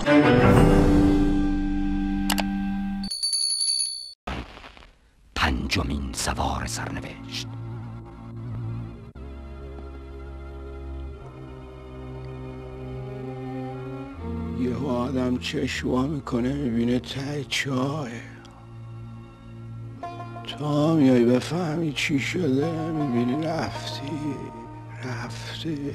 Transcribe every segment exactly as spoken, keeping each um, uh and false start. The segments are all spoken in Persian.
پنجمین سوار سرنوشت. یه آدم چشوا میکنه میبینه ته چاه، تا میای بفهمی چی شده میبینی رفتی رفتی.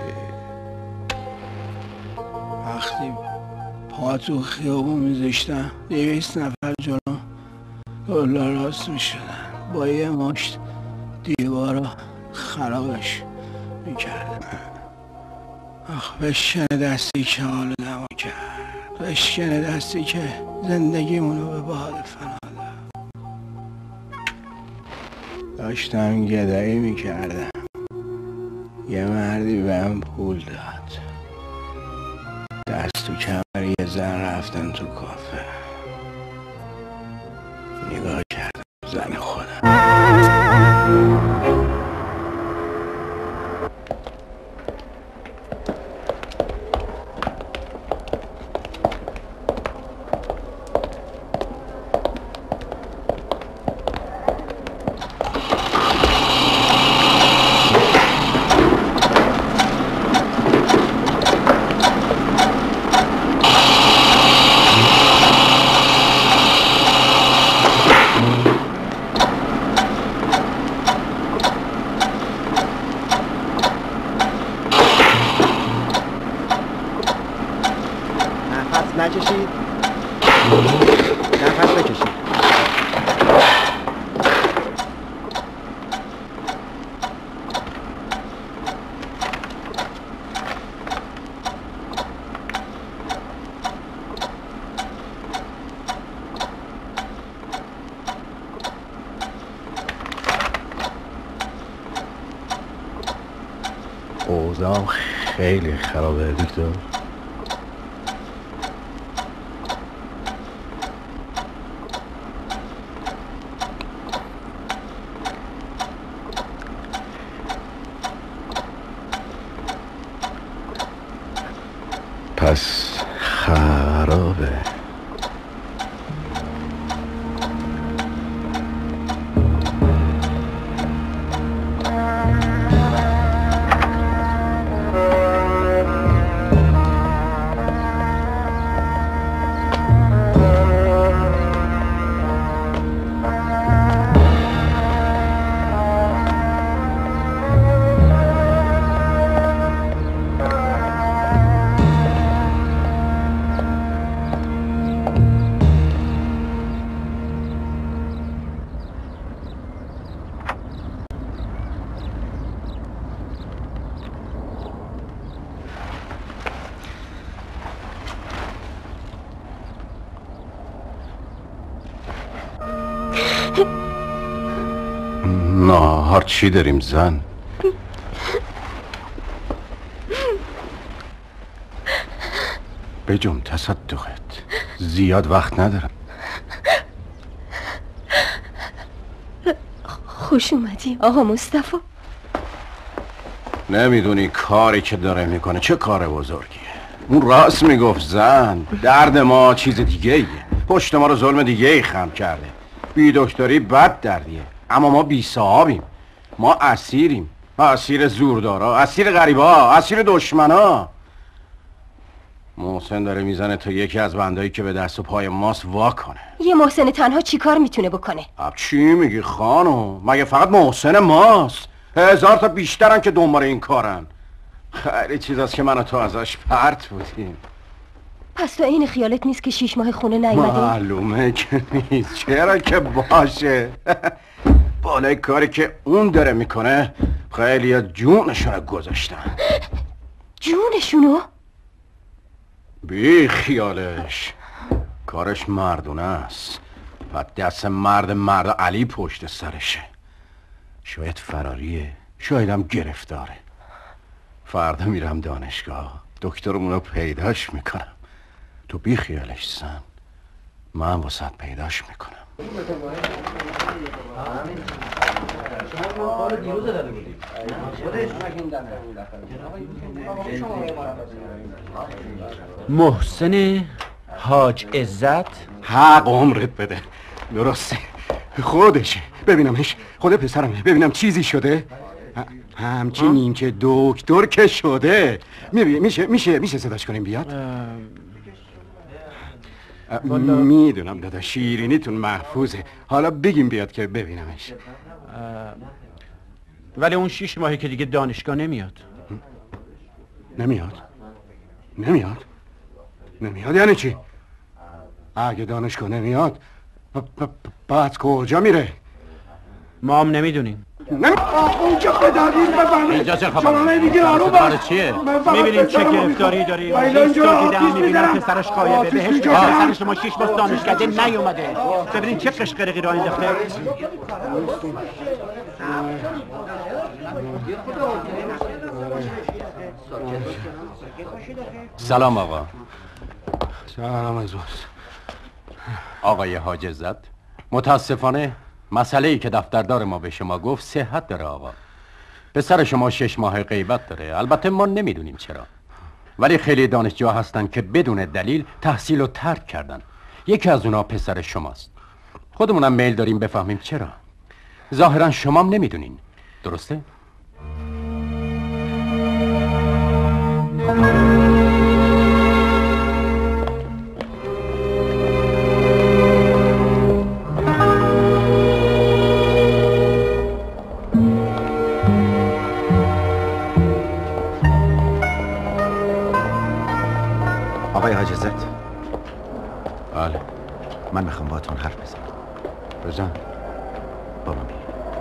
وقتی پا تو خیابون میذاشتم دویست نفر جلو دلار راست میشدن، با یه مشت دیوارا خرابش میکردن. آخ بشکنه دستی که حالو نما کرد، بشکنه دستی که زندگیمونو به باد فنا داد. داشتم گدایی میکردم، یه مردی بهم پول داد، دست تو کمر یه زن رفتن تو کافه، نگاه کردم زن خودم. نکشید، نفس بکشید. اوضاع خیلی خرابه دکتر. پس خرابه. ناهار چی داریم زن؟ بجم تصدقت، زیاد وقت ندارم. خوش اومدی آقا مصطفی. نمیدونی کاری که داره میکنه چه کار بزرگیه. اون راست میگفت زن، درد ما چیز دیگه ایه. پشت ما رو ظلم دیگه ای خم کرده. بی دکتری بد دردیه، اما ما بی صاحبیم. ما اسیریم، اسیر زوردارا، اسیر غریبا، اسیر دشمنا. محسن داره میزنه تا یکی از بندایی که به دست و پای ماست وا کنه. یه محسن تنها چی کار میتونه بکنه؟ اب چی میگی خانم؟ مگه فقط محسن ماست؟ هزار تا بیشترن که دنبال این کارن. خیلی چیز است که من و تو ازش پرت بودیم. پس تو این خیالت نیست که شیش ماه خونه نیومده؟ معلومه که نیست. چرا که باشه. بالای کاری که اون داره میکنه خیلی جونشون گذاشتن. جونشونو؟ بی خیالش، کارش مردونه است و دست مرد مرد علی پشت سرشه. شاید فراریه، شاید هم گرفتاره. فردا میرم دانشگاه، دکترمونو پیداش میکنم. تو بی خیالش زن، من واسه پیداش میکنم. محسن حاج عزت؟ حق عمرت بده. درسته، خودشه. ببینمش، خود پسرمه. ببینم چیزی شده. همچین نیمچه دکتر که شده. میشه میشه میشه صداش کنیم بیاد؟ میدونم دادا، شیرینیتون محفوظه. حالا بگیم بیاد که ببینمش. ولی اون شیش ماهی که دیگه دانشگاه نمیاد. نمیاد؟ نمیاد؟ نمیاد یعنی چی؟ اگه دانشگاه نمیاد بعد کجا میره؟ ما هم نمیدونیم. نمی... اون که بدادید بفهمید. اجازه خبر شما نمیگه آروم باش. چیه؟ میبینیم چه گرفتاری داری. شیش تا دیدم میبینم پسرش قایبه. بهش پسر شما شیش ماه دانشکده نیومده. ببینید چه قشقرقی را انداخته. سلام آقا. سلام عزیز. آقای حاج عزت، متاسفانه مسئله ای که دفتردار ما به شما گفت صحت داره آقا. پسر شما شش ماه غیبت داره. البته ما نمیدونیم چرا، ولی خیلی دانشجوها هستن که بدون دلیل تحصیل رو ترک کردن. یکی از اونا پسر شماست. خودمونم میل داریم بفهمیم چرا. ظاهرا شما هم نمیدونین، درسته؟ آقای حاج عزت. بله. من میخوام باهاتون حرف بزنم. بزن. با من بیا.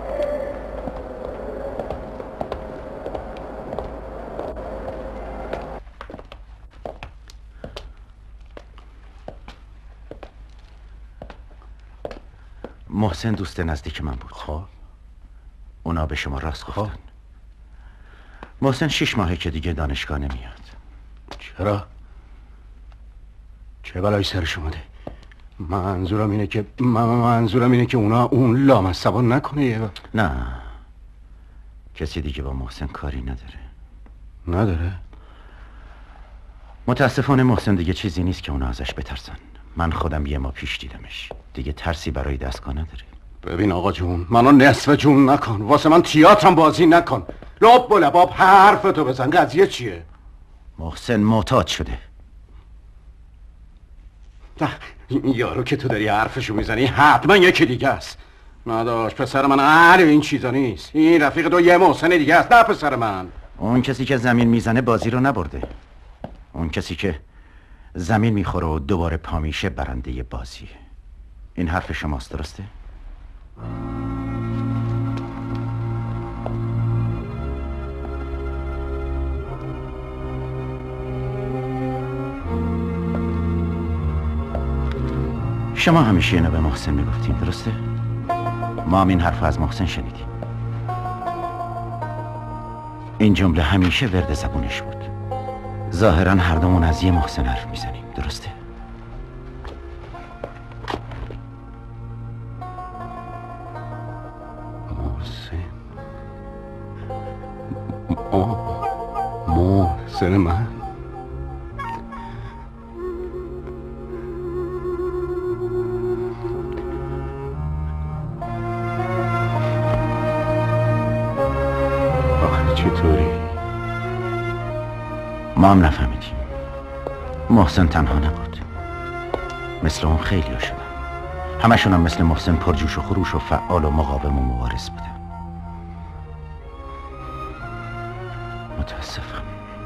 محسن دوست نزدیک من بود. خب اونا به شما راست گفتن. محسن شش ماهه که دیگه دانشگاه نمیاد. چرا؟ چه بلایی سرش اومده؟ منظورم اینه که من منظورم اینه که اونا اون لامصبا نکنه یه وقت. نه، کسی دیگه با محسن کاری نداره. نداره؟ متاسفانه محسن دیگه چیزی نیست که اونا ازش بترسن. من خودم یه ماه پیش دیدمش. دیگه ترسی برای دستگاه نداره. ببین آقا جون، منو نصف جون نکن. واسه من تیاترم بازی نکن. لب و لباب حرفتو بزن. قضیه چیه؟ محسن معتاد شده. این یارو که تو داری حرفشو میزنی حتما یکی دیگه است. نداشت پسر من اهل این چیزا نیست. این رفیق تو یه محسن دیگه است، نه پسر من. اون کسی که زمین میزنه بازی رو نبرده. اون کسی که زمین میخوره و دوباره پا میشه برنده بازیه. این حرف شماست، درسته؟ شما همیشه اینو به محسن میگفتین، درسته؟ ما هم این حرف از محسن شنیدیم. این جمله همیشه ورد زبونش بود. ظاهرا هر دومون از یه محسن حرف میزنیم، درسته؟ محسن محسن من چطوری؟ ما هم نفهمیدیم. محسن تنها نبود، مثل اون خیلی ها شدن. همشون هم مثل محسن پرجوش و خروش و فعال و مقاوم و مبارز بودن. متاسفم.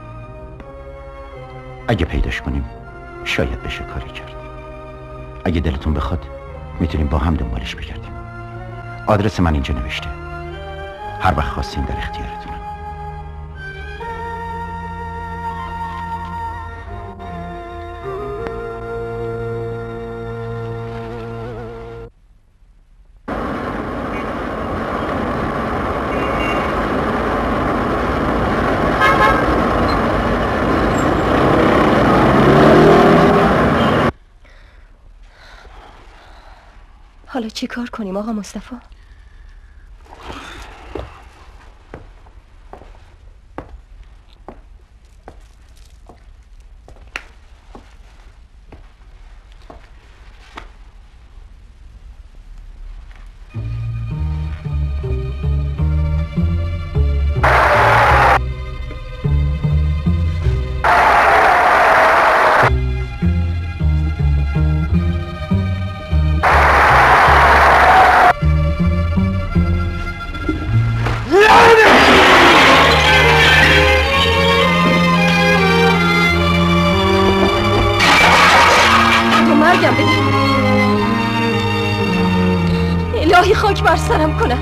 اگه پیداش کنیم شاید بشه کاری کرد. اگه دلتون بخواد میتونیم با هم دنبالش بگردیم. آدرس من اینجا نوشته. هر وقت خواستین در اختیارتونم. حالا چی کار کنیم آقا مصطفی؟ الهی خاک بر سرم کنم.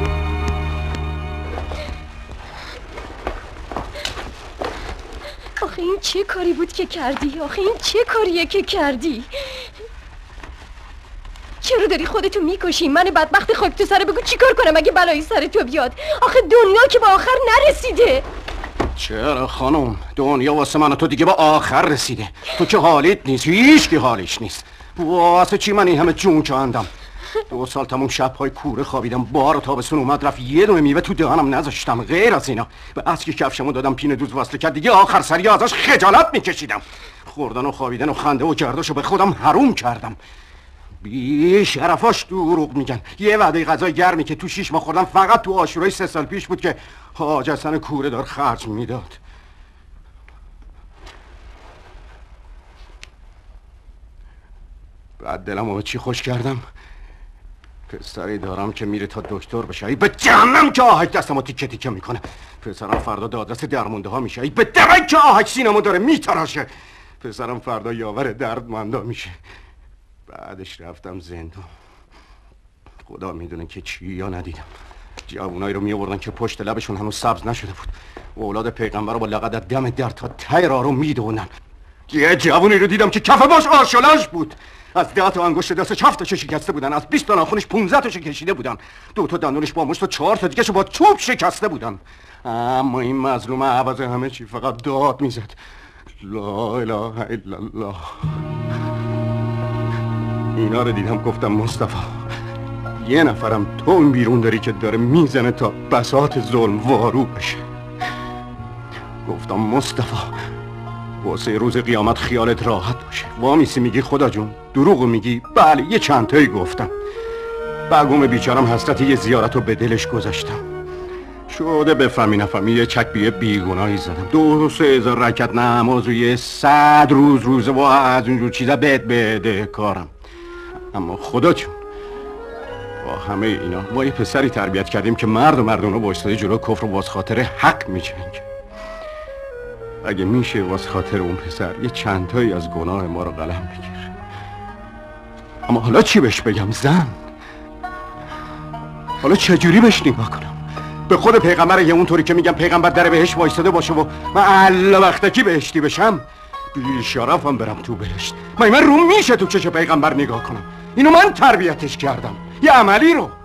آخه این چه کاری بود که کردی؟ آخه این چه کاریه که کردی؟ چرا داری خودتو میکشی؟ من بدبخت خاک تو سره بگو چیکار کنم اگه بلایی سر تو بیاد؟ آخه دنیا که با آخر نرسیده. چرا خانم؟ دنیا واسه من و تو دیگه با آخر رسیده. تو که حالیت نیست، هیچ کی حالیش نیست. واسه چی من این همه جون کندم؟ دو سال تموم شب‌های کوره خوابیدم، بار و تابستون اومد رفت، یه دونه میوه تو دهانم نذاشتم. غیر از اینا به اسکی کفشمو دادم پینه دوز وصله کرد، دیگه آخر سری ازش خجالت میکشیدم. خوردن و خوابیدن و خنده و گرداشو به خودم حروم کردم. بی شرفاش دروغ میگن. یه وعده غذای گرمی که تو شیش ماه خوردم فقط تو عاشورای سه سال پیش بود که حاج حسن کوره دار خرج میداد. بعد دلمو به چی خوش کردم؟ پسری دارم که میره تا دکتر بشه، ای به جهنم که آهک دستمو تیکه تیکه میکنه. پسرم فردا دادرس درمونده ها میشه، ای به درک که آهک سینمو داره میتراشه. پسرم فردا یاور دردمندا میشه. بعدش رفتم زندان. خدا میدونه که چی یا ندیدم. جوونایی رو میآوردن که پشت لبشون هنوز سبز نشده بود. اولاد پیغمبر رو با لقد دم در تا ته راه رو میدونن. یه جوونی رو دیدم که کف باش آرشولش بود. از ده تا انگشت دست هفت تاشو شکسته بودن، از بیست تا ناخنش پانزده تاشو کشیده بودن، دو تا دندونش با مشت و چهار تا دیگه‌شو با چوب شکسته بودن. اما این مظلوم عوض همه چی فقط داد میزد. لا اله الا الله. اینا رو دیدم گفتم مصطفی، یه نفرم تو اون بیرون داری که داره میزنه تا بساط ظلم وارو بشه. گفتم مصطفی، واسه روز قیامت خیالت راحت باشه. وامیسی میگی خدا جون، دروغو میگی؟ بله یه چند تایی گفتم. بگوم بیچارم حسرت یه زیارت رو به دلش گذاشتم. شده بفهمی نفهمی یه چکبیه بیگناهی زدم. دو سه هزار رکت نماز و یه صد روز روزه و از اونجور چیزا بهت بده کارم. اما خدا جون، با همه اینا ما یه پسری تربیت کردیم که مرد و مردونه بایستاده جلو کفر و واس خاطر حق میجنگه. اگه میشه واس خاطر اون پسر یه چند تایی از گناه ما رو قلم بگیر. اما حالا چی بهش بگم زن؟ حالا چجوری بهش نگاه کنم؟ به خود پیغمبر یه اونطوری که میگم پیغمبر در بهشت وایستاده باشه و من الله وقتکی بهشتی بشم؟ بیشرفم برم تو بهشت. من من روم میشه تو چش پیغمبر نگاه کنم؟ اینو من تربیتش کردم، یه عملی رو.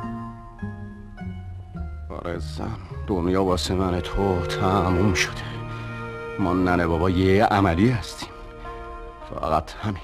آره زن، دنیا واسه من تو تموم شده. ما ننه بابا یه عملی هستیم، فقط همین.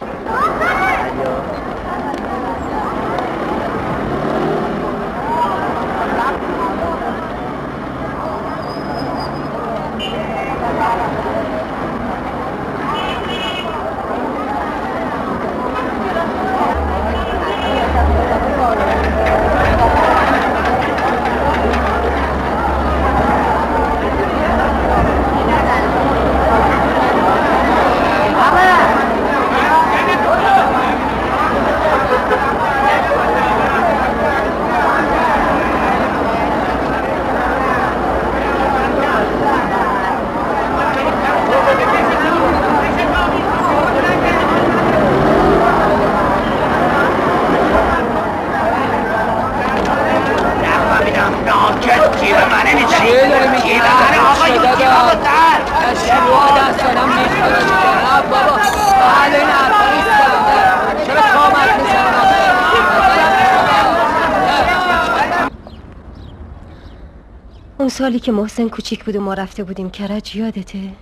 اون سالی که محسن کوچیک بود و ما رفته بودیم کرج یادته؟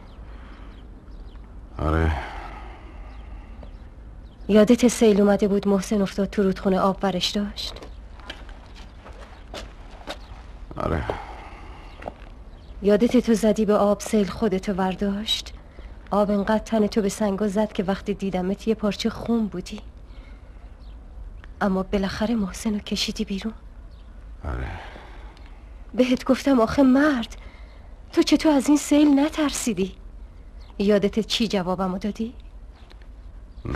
آره. یادت سیل اومده بود محسن افتاد تو رودخونه آب برش داشت؟ آره. یادت تو زدی به آب سیل خودتو ورداشت؟ آب انقدر تن تو به سنگا زد که وقتی دیدمت یه پارچه خون بودی، اما بالاخره محسن رو کشیدی بیرون. آره. بهت گفتم آخه مرد، تو چطور از این سیل نترسیدی؟ یادت چی جوابمو دادی؟ نه.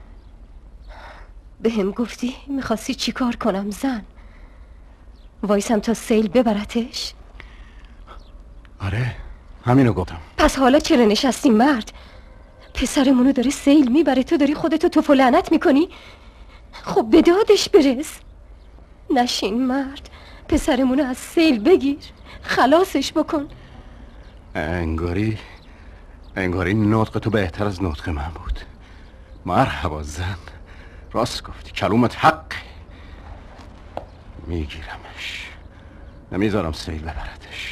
به هم گفتی میخواستی چی کار کنم زن؟ وایسم تا سیل ببرتش؟ آره همینو گفتم. پس حالا چرا نشستی مرد؟ پسرمونو داره سیل میبره، تو داری خودتو توف و لعنت میکنی؟ خب به دادش برس. نشین مرد، پسرمونو از سیل بگیر، خلاصش بکن. انگاری انگاری نطق تو بهتر از نطق من بود. مرحبا زن، راست گفتی، کلومت حق. میگیرمش، نمیذارم سیل ببردش.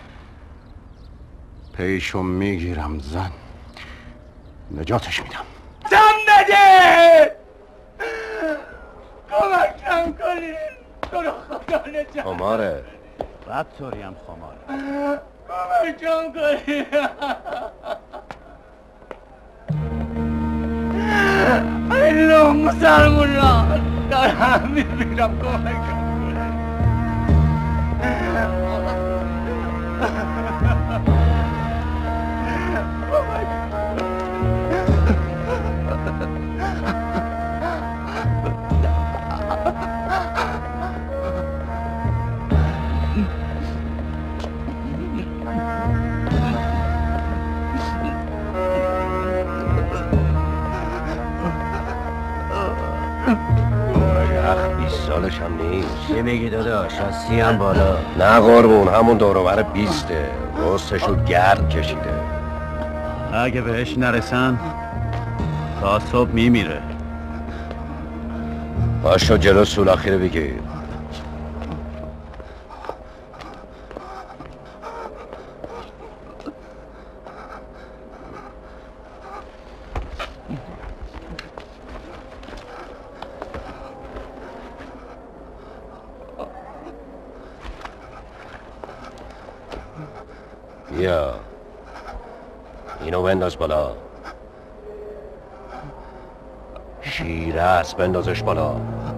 پیشو میگیرم زن، نجاتش میدم. دم نده، کمکم کنین، تو رو خدا نجات. خماره بد طوری هم خماره. کمکم کنین. اینو مسلمونان دارم میبینم، کمکم کنین. بیست سالش هم نیست. چه میگی داداش؟ از سی هم بالا. نه قربون، همون دوروبر بیسته. رستشو گرد کشیده. اگه بهش نرسن تا صبح میمیره. باشو جلو سولاخی رو بگیر. بیا اینو بنداز بالا. شیره است، بندازش بالا.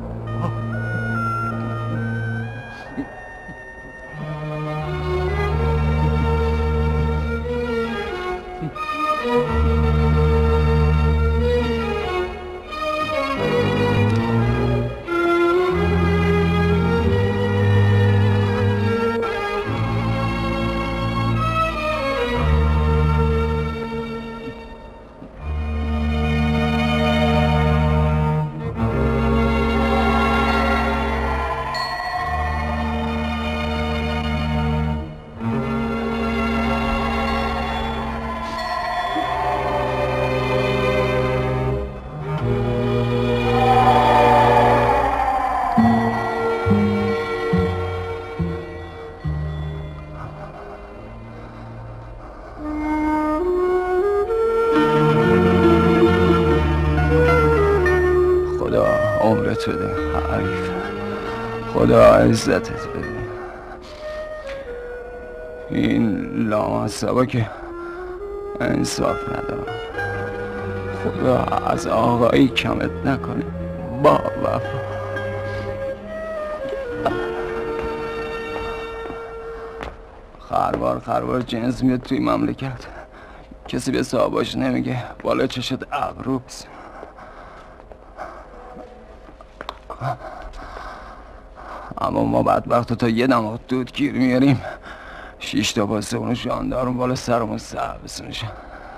عمرت بده حریف، خدا عزتت بده. این لامصبا که انصاف ندارم. خدا از آقایی کمت نکنه با وفا. خروار خروار جنس میاد توی مملکت، کسی به صاحباش نمیگه، بالا چشت ابرو بزن. اما ما بدبخت تا یه دماغ دود گیر میاریم، شیش تا پاسه اونو شاندارون بالا سرمون سربسونشن.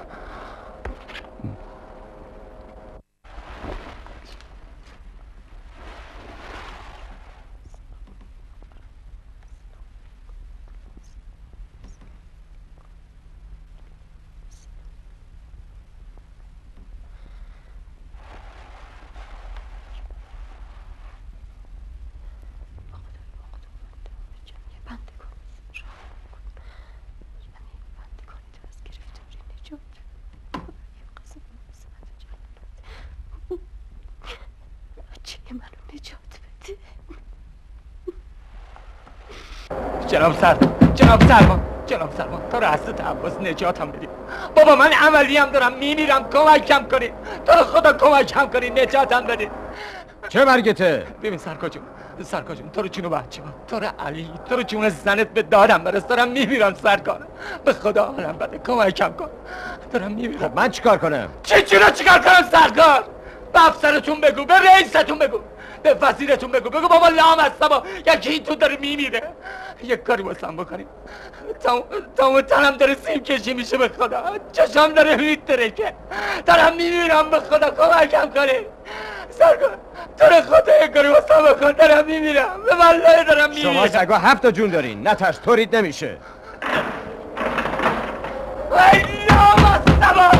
جناب سرمان، جناب سرمان، جناب سرمان، تو رو حضرت عباس نجاتم بدید. بابا من عملی هم دارم، میمیرم، کمکم کنید. تو رو خدا کمکم کنید، نجاتم بدید. چه مرگته؟ ببین سرکار جون، سرکار جون، تو رو جون و بچه ها، تو رو علی، تو رو جون زنت به دادم برس. دارم میمیرم سرکار، به خدا حالم بده، کمکم کن. دارم میمیرم. خب من چیکار کنم؟ چی چی رو چیکار کنم سرکار؟ به افسرتون بگو، به رئیستون بگو، به وزیرتون بگو، بگو بابا لام هستم و یکی این تو داره میمیره، یک کاری واسم بکنیم. تمام تنم داره سیم کشی میشه، به خدا چشم داره میتره که دارم میمیرم، به خدا کمکم کنید. سرکار تو رو خدا یک کاری واسه بکن، دارم میمیرم، به والله دارم میمیرم. شما سگا هفت تا جون دارین، نترس طورید نمیشه. ای نامستبا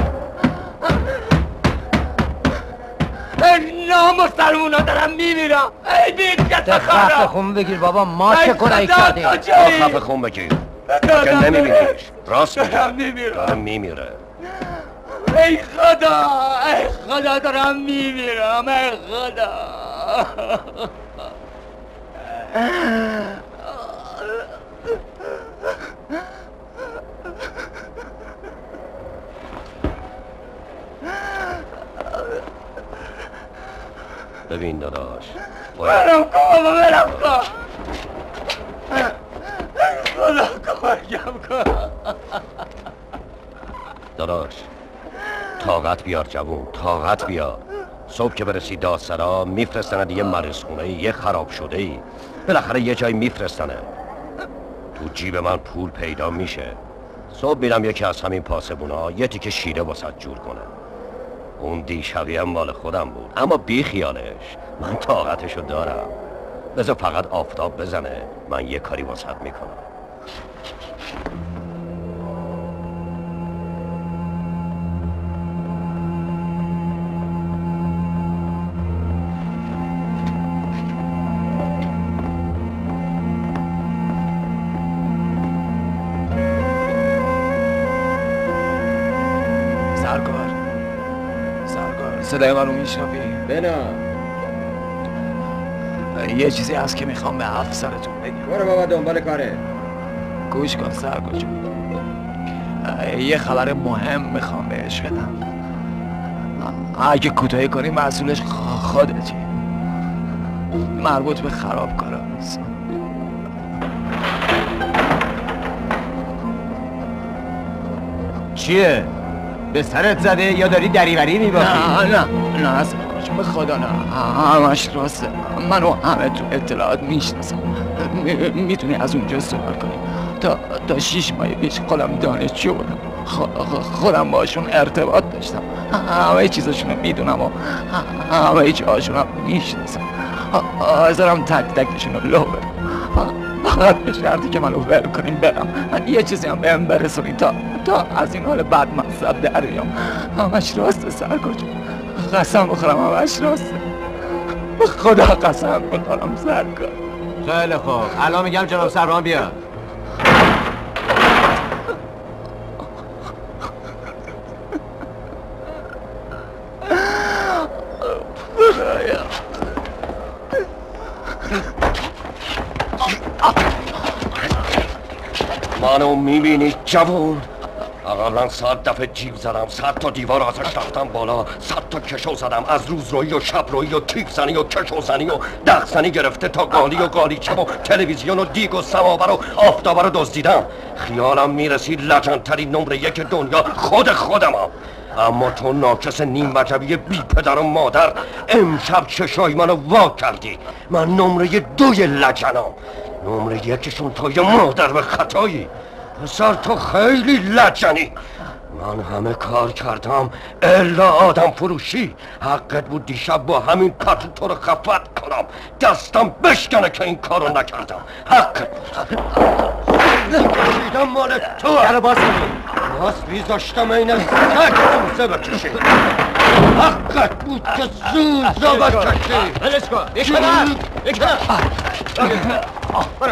ای نامسترمونا دارم میمیرم. ای بیدگت خراب خفه خون بگیر بابا، ما چه کنایی کردیم؟ ما خفه خون بگیر که نمیبینیش. راست میگه دارم میمیره. ای خدا ای خدا دارم میمیرم. ای خدا ببین داداش برم کن بابا برم کن. خدا کمکم کن داداش. طاقت بیار جوون، طاقت بیار. صبح که برسی دادسرا میفرستند یه مریض خونه، یه خراب شده ای، بالاخره یه جای میفرستنه. تو جیب من پول پیدا میشه. صبح میرم یکی از همین پاسبونا یه تیکه شیره واسط جور کنه. اون دیشبی هم مال خودم بود، اما بی خیالش، من طاقتشو دارم. بذار فقط آفتاب بزنه، من یه کاری واسط میکنم. سرکار سرکار صدای منو میشنوی؟ بنا یه چیزی هست که میخوام به افسرتون بگم. برو بابا دنبال کاره. گوش کن سرکار جون، یه خبر مهم میخوام بهش بدم. اگه کوتاهی کنی مسئولش خودتی. مربوط به خرابکاراست. چیه؟ به سرت زده یا داری دریوری میبافی؟ نه نه نه سرکار جون، به خدا نه، همش راسته. منو همه تو اطلاعات میشناسم. میتونی از اونجا سوال کنی. تا تا شیش ماه پیش خودم دانشجو بودم، خودم باشون ارتباط داشتم، همه چیزاشونو میدونم و همه چیزاشونو میشناسم. حاضرم تک تکشونو لو برم، فقط به شرطی که منو ول کنین برم. یه چیزی هم بهم برسونین تا تا از این حال بعد منصب در بیام. همش راسته سرکار جون، قسم بخورم همش راسته. به خدا قسم میخورم سرکار. خیلی خوب، الان میگم جناب سروان بیا. منو میبینی جوون؟ قبلا صد دفعه جیب زدم، صد تا دیوار ازش رفتم بالا، صد تا کشو زدم، از روزرویی و شبرویی و تیک زنی و کشو زنی و دق زنی گرفته تا گالی و گالیچه و تلویزیون و دیگ و سماور و آفتابه رو دزدیدم. خیالم میرسید لجنترین نمره یک دنیا خود خودمم. اما تو ناکس نیم وجبی بی پدر و مادر امشب چشای منو وا کردی. من نمره دوی لجنم، نمره یکشون توی مادر به خطایی. پسر تو خیلی لجنی. من همه کار کردم الا آدم فروشی. حقت بود دیشب با همین پتو تو رو خفت کنم، دستم بشکنه که این کارو نکردم. حقت کشیدم مال تو. درو باز کنی. باز بیزاشتم این سگ زوزه بکشی. حقت بود که زوزه بکشی. بلش کن. یک کنم یک کنم. برو.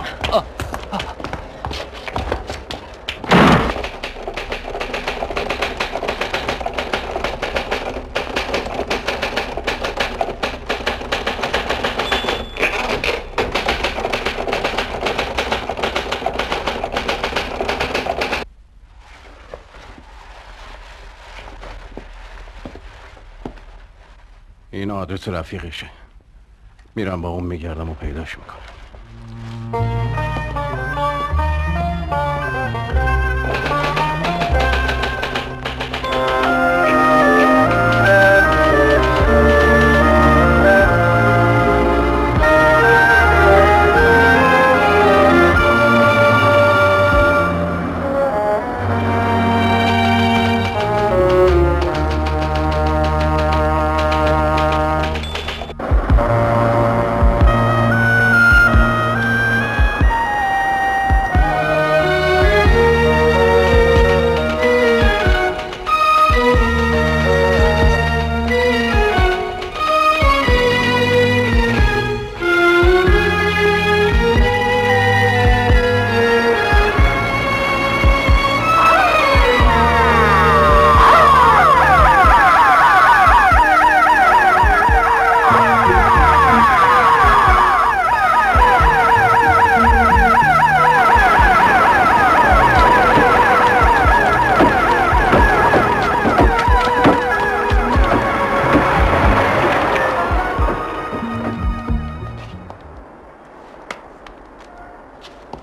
این آدرس رفیقشه، میرم با اون میگردم و پیداش میکنم.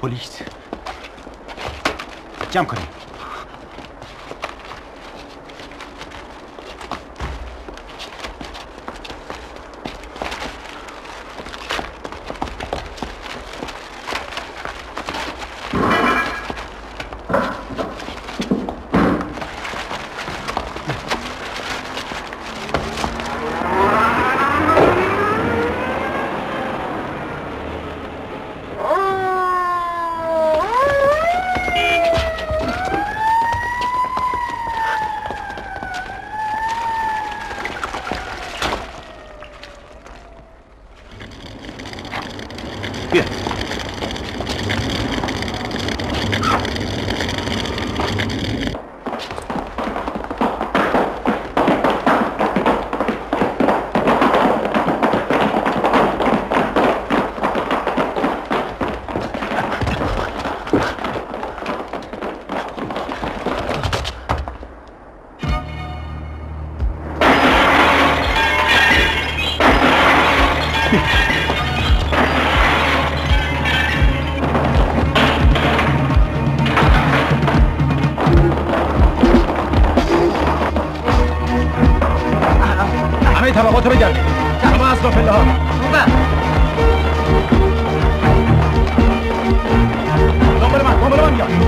پلیس. جمع کنیم. طبقاتو بگرد. همه اصلا پله ها. دنبال من، دنبال من بیا.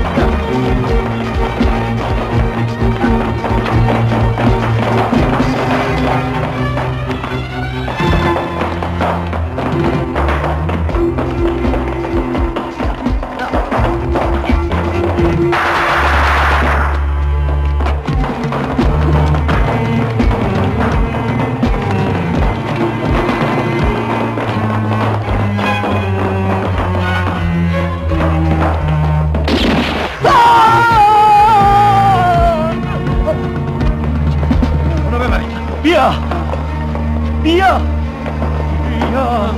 بیا بیا بیا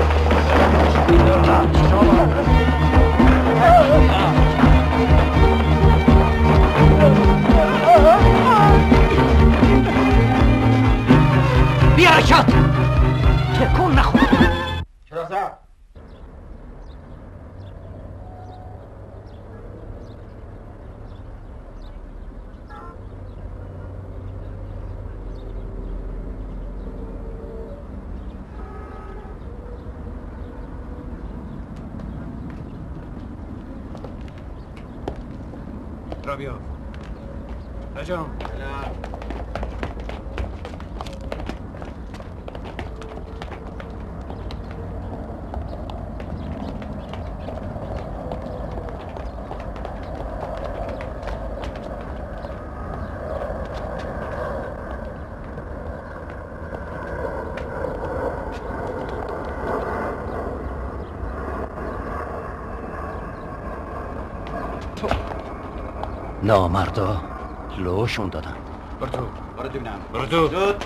بیا حرکت تکون نخور. چرا سر را بیا رجام نامردا لوشون دادن. برو تو برو تو بینم برو تو زود.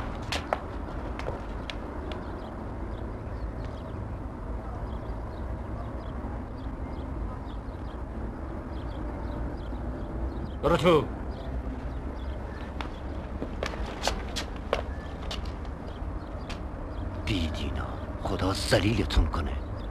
برو تو بیدینا خدا ذلیلتون کنه.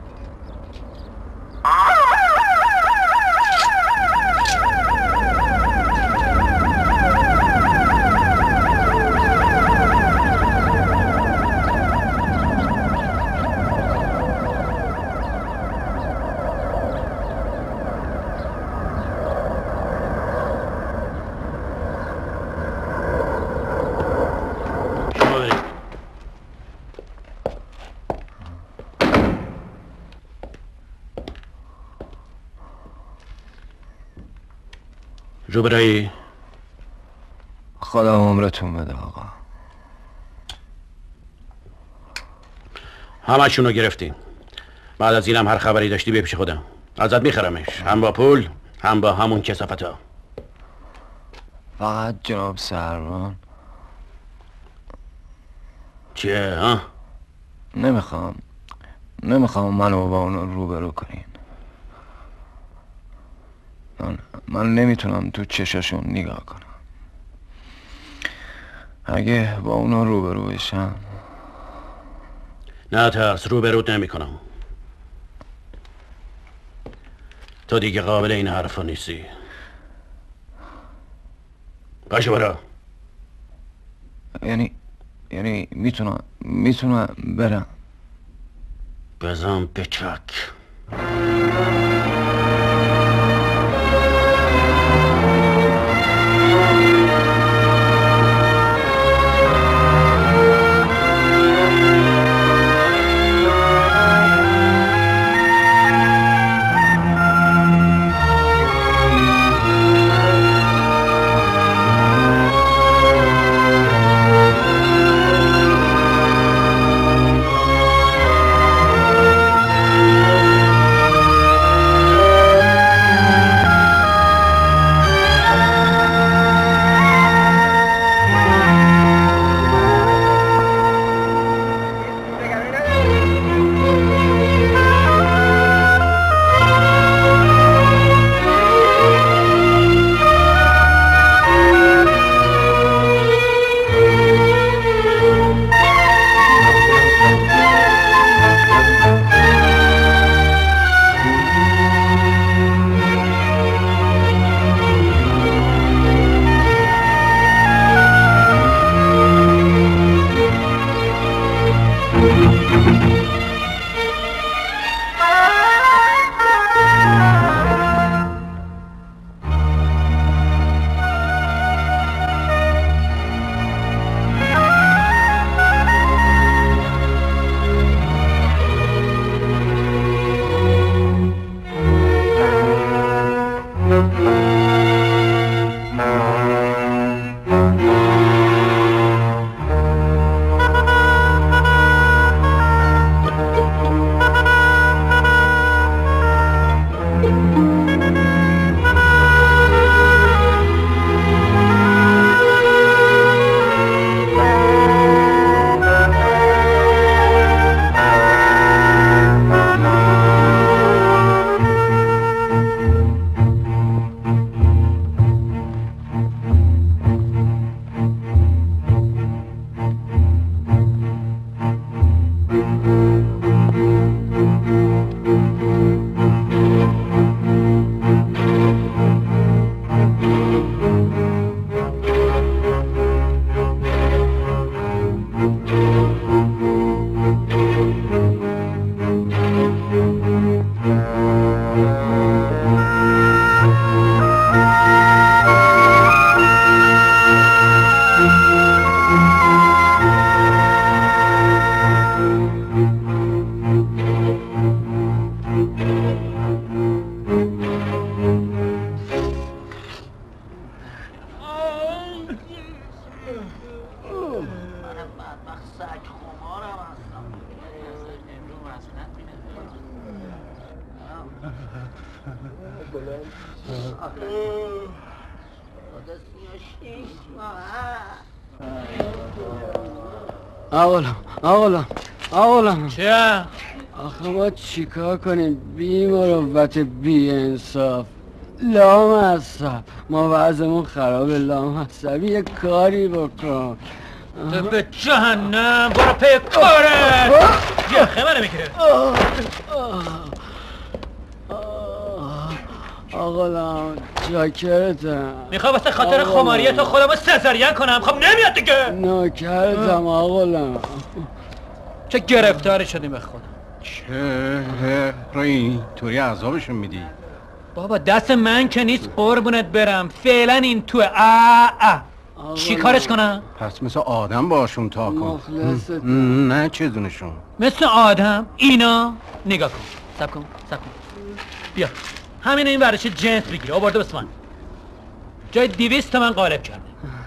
جو برایی؟ خدا عمرتون بده آقا. همشونو گرفتیم. بعد از اینم هر خبری داشتی بیا پیش خودم. ازت میخرمش، هم با پول هم با همون کثافتا. فقط جناب سروان چیه ها؟ نمیخوام نمیخوام منو با اونو روبرو کنین. من, من نمیتونم تو چشاشون نگاه کنم. اگه با اونو روبرو بشم نه ترس، روبروت نمی کنم. تو دیگه قابل این حرفا نیستی. پاشو برو. یعنی یعنی میتونم میتونم برم؟ بزن بچک. آقلم آقلم آقلم چه؟ آخه ما چیکار کنیم؟ بی مروت بی انصاف لامصب، ما وضعمون خرابه لامصب، یه کاری بکن. تو به جهنم برو پی کاره. یه خمه نمیگیره. آقلم جاکرتم، میخوای واسه خاطر خماریه تو خودمو سزارین کنم؟ خب نمیاد دیگه. نوکرتم آقلم. چه گرفتاری شدیم به خودم. چه روی طوری عذابشون میدی؟ بابا دست من که نیست قربونت برم، فعلا این تو اه اه چی کارش کنم؟ پس مثل آدم باشون تا کن. مخلصتم. نه چه دونشون مثل آدم اینا نگاه کن. سب کن سب کن بیا همین این ورش جنس بگیر آورده بسمن جای دیویست تا من قالب کرده.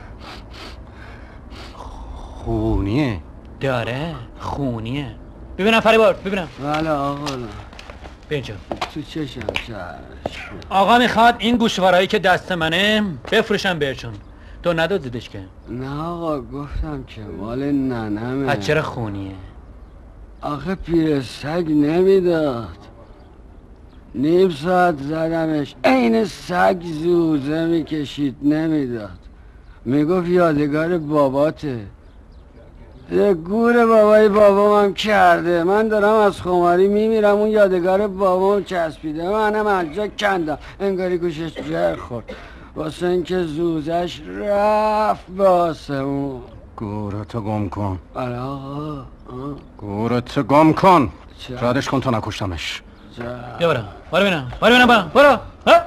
خونیه داره خونیه. ببینم فریبار ببینم. بله آقلم. بینجا تو چشم چشم. آقا میخواد این گوشوارایی که دست منه بفروشم بهشون. تو ندادیدش که؟ نه آقا گفتم که مال ننمه. پس چرا خونیه؟ آخه پیر سگ نمیداد. نیم ساعت زدمش عین سگ زوزه میکشید نمیداد. میگفت یادگار باباته. یه گور بابای بابام هم کرده. من دارم از خماری میمیرم، اون یادگار بابام چسبیده، منم از جا کندم انگاری گوشش جر خورد واسه اینکه زوزش رفت به آسمون. گورتو گم کن. آره آقا. گورتو گم کن. رادش کن تا نکشتمش. بیا برم برو بینم برو بینم برم برو.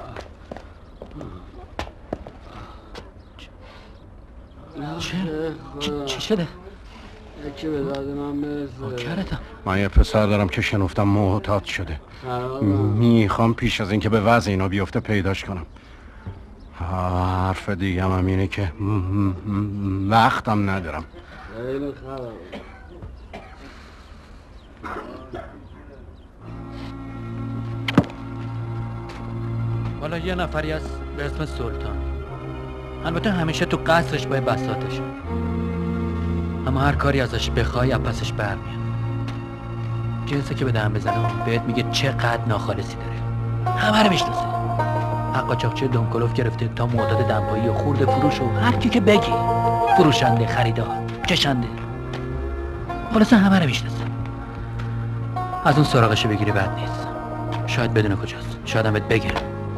چه؟ چی شده؟ یکی به داد من برسه. کرتم من یه پسر دارم که شنفتم معتاد شده. میخوام پیش از اینکه به وضع اینا بیفته پیداش کنم. حرف دیگه هم اینه که وقتم ندارم. خیلی خرابه. والا یه نفری هست به اسم سلطان. البته همیشه تو قصرش با بساطشه، اما هر کاری ازش بخوای پسش برمیاد. جنسه که به دهن بزنه بهت میگه چقدر ناخالصی داره. همه رو میشناسه. حق قاچاقچی دمکلوف گرفته تا معتاد دنبایی و خورده فروش و هر کی که بگی، فروشنده، خریدار، کشنده، خلاصه همه رو میشناسه. از اون سراغش بگیری بد نیست. شاید بدونه کجاست، شاید هم بهت بگه.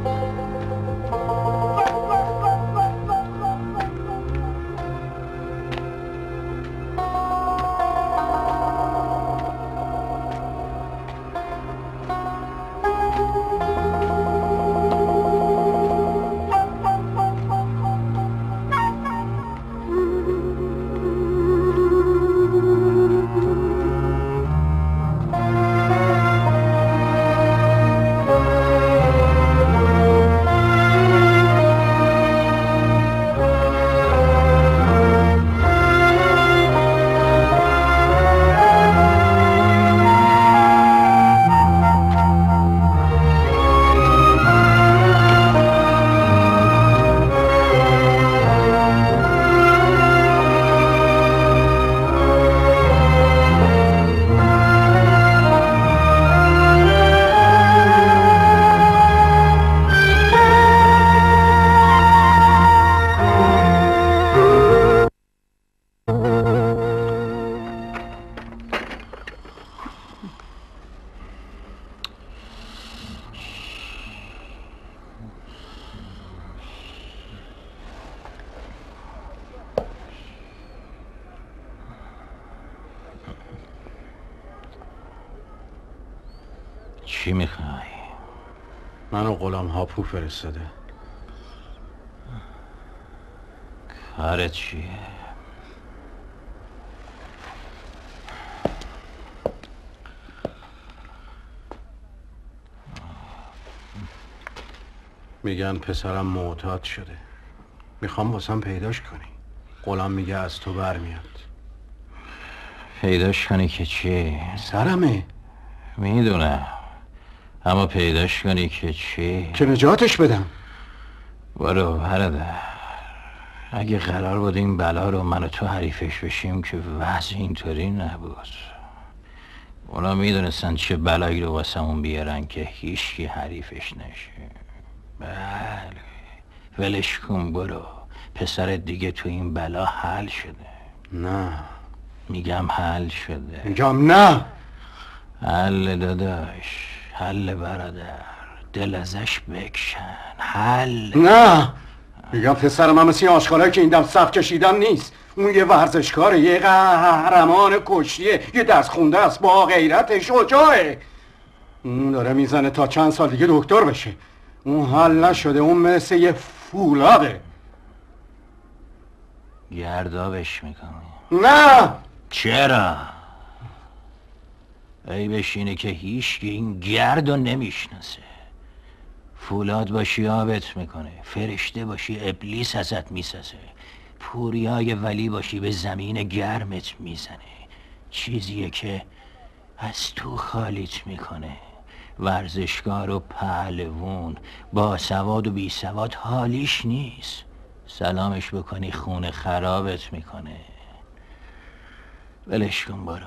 چی میخوای؟ منو غلام هاپو فرستاده. کارت چیه؟ میگن پسرم معتاد شده، میخوام واسم پیداش کنی. غلام میگه از تو برمیاد. پیداش کنی که چی؟ سرمه. میدونم، اما پیداش کنی که چی؟ که نجاتش بدم. برو برادر، اگه قرار بود این بلا رو من و تو حریفش بشیم که وضع اینطوری نبود. اونا میدونستن چه بلایی رو واسمون بیارن که هیچکی حریفش نشه. بله، ولش کن، برو. پسر دیگه تو این بلا حل شده. نه میگم حل شده. میگم نه. حل داداش، حل برادر، دل ازش بکشن. حل. نه میگم پسرم هم مثل این آشغالایی که این دم صف کشیدن نیست. اون یه ورزشکاره، یه قهرمان کشتیه، یه درس خونده است، با غیرت شجاعه. اون داره میزنه تا چند سال دیگه دکتر بشه. اون حل نشده، اون مثل یه فولاده. گردابش میکنی؟ نه. چرا؟ عیبش اینه که هیچکی این گردو نمیشناسه. فولاد باشی آبت میکنه، فرشته باشی ابلیس ازت میسازه، پوریای ولی باشی به زمین گرمت میزنه. چیزیه که از تو خالیت میکنه. ورزشکار و پهلوون، با سواد و بی سواد حالیش نیست. سلامش بکنی خونه خرابت میکنه. ولش کن، برو.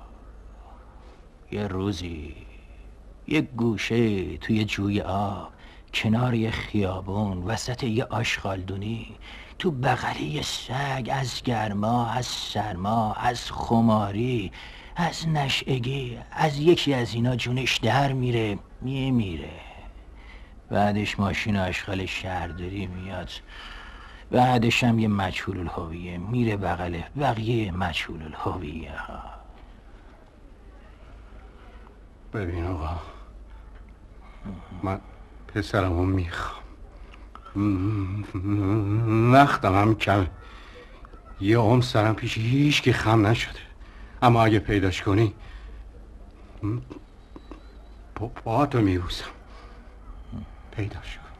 یه روزی یه گوشه توی جوی آب، کنار یه خیابون، وسط یه آشغالدونی، تو بغلی سگ از گرما، از سرما، از خماری، از نشعگی، از یکی از اینا جونش در میره میمیره. بعدش ماشین اشغال شهرداری میاد، بعدش هم یه مجهول الهویه میره بغل بقیه مجهول الهویه ها. ببین آقا، من پسرمو میخوام، وقتم هم کم، یه عمر سرم پیش هیچ که خم نشده، اما اگه پیداش کنی پا تو میبوسم. پیداش کن.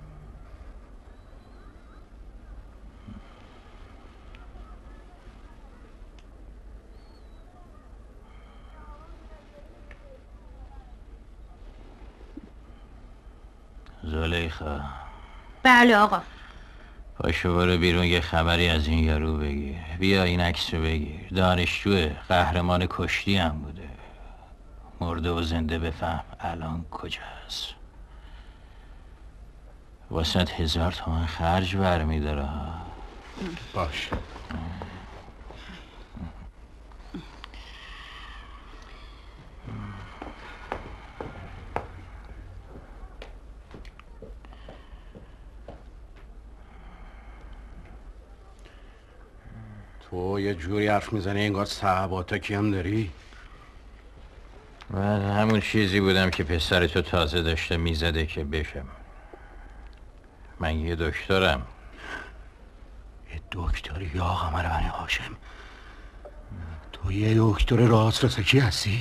زلیخا. بله آقا. پاشو برو بیرون یه خبری از این یارو بگیر. بیا این عکس رو بگیر. دانشجوه، قهرمان کشتی هم بوده. مرده و زنده بفهم الان کجاست. واسه هزار تومن خرج برمیداره. باش. تو یه جوری حرف میزنی انگار صحباتکی هم داری. من همون چیزی بودم که پسر تو تازه داشته میزده که بشم. من یه دکترم. یه دکتری یا قمر بنی هاشم؟ تو یه دکتر راست رسکی هستی؟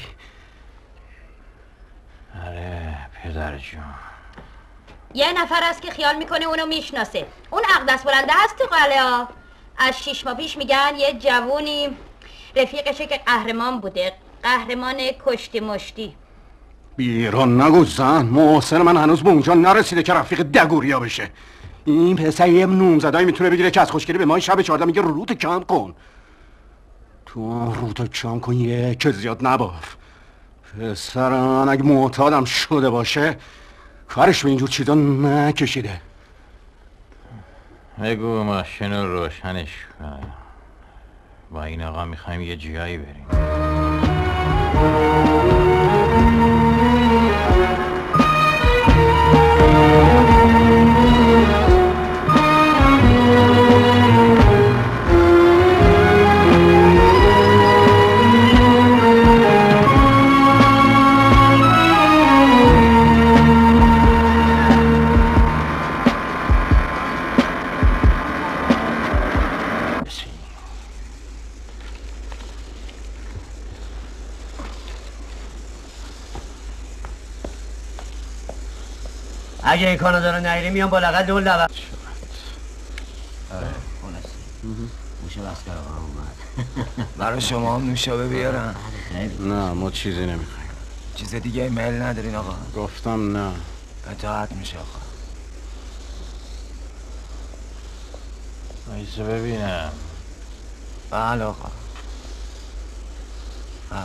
آره پدر جون. یه نفر است که خیال میکنه اونو میشناسه. اون اقدس بلنده هست تو قلعه ها. از شیش ماه پیش میگن یه جوونی رفیقشه که قهرمان بوده، قهرمان کشتی مشتی. بیرون نگو زن، محسن من هنوز به اونجا نرسیده که رفیق دگوریا بشه. این پسر یه نوزدایی میتونه بگیره که از خوشگلی به ما شب چهارده میگه روت کم کن. تو روت کم کن یه که زیاد نباف. پسر من اگه معتادم شده باشه کارش به اینجور چیزا نکشیده. بگو ماشین رو روشنش کن. با این آقا میخوایم یه جایی بریم. اگه این کانادا رو نگیری میام با لغت دول لغت. موشه بسکر آقا اومد. برای شما هم نوشابه بیارم؟ نه ما چیزی نمیخوایم. چیز دیگه میل ندارین آقا؟ گفتم نه. اطاعت میشه آقا. ایسا ببینم. بله آقا. بله.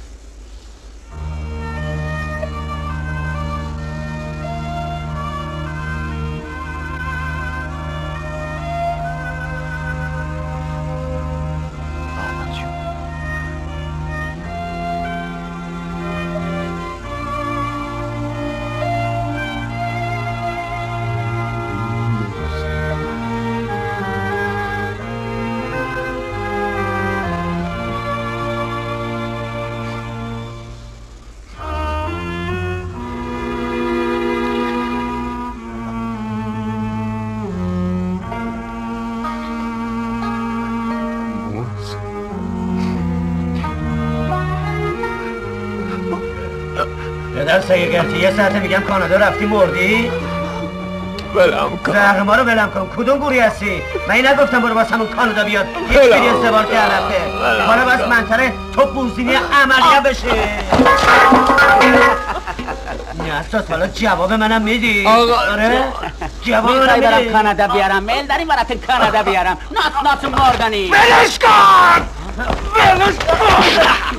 پدر سیگرتی یه ساعته میگم کانادا رفتی مردی؟ ولم کن. زهر ما رو ولم کن. کدوم گوری هستی؟ من این نگفتم برو باز همون کانادا بیاد. هیچ بری استبار که رفته. حالا بس منطقه تو بوزینی عملیه بشه. نه اساس حالا جواب منم میدی؟ آقا آره؟ جواب منم میخوای برم میدی؟ کانادا بیارم؟ میل داریم براتون کانادا بیارم. ناس ناس مردنی. ولش کن! ولش کن!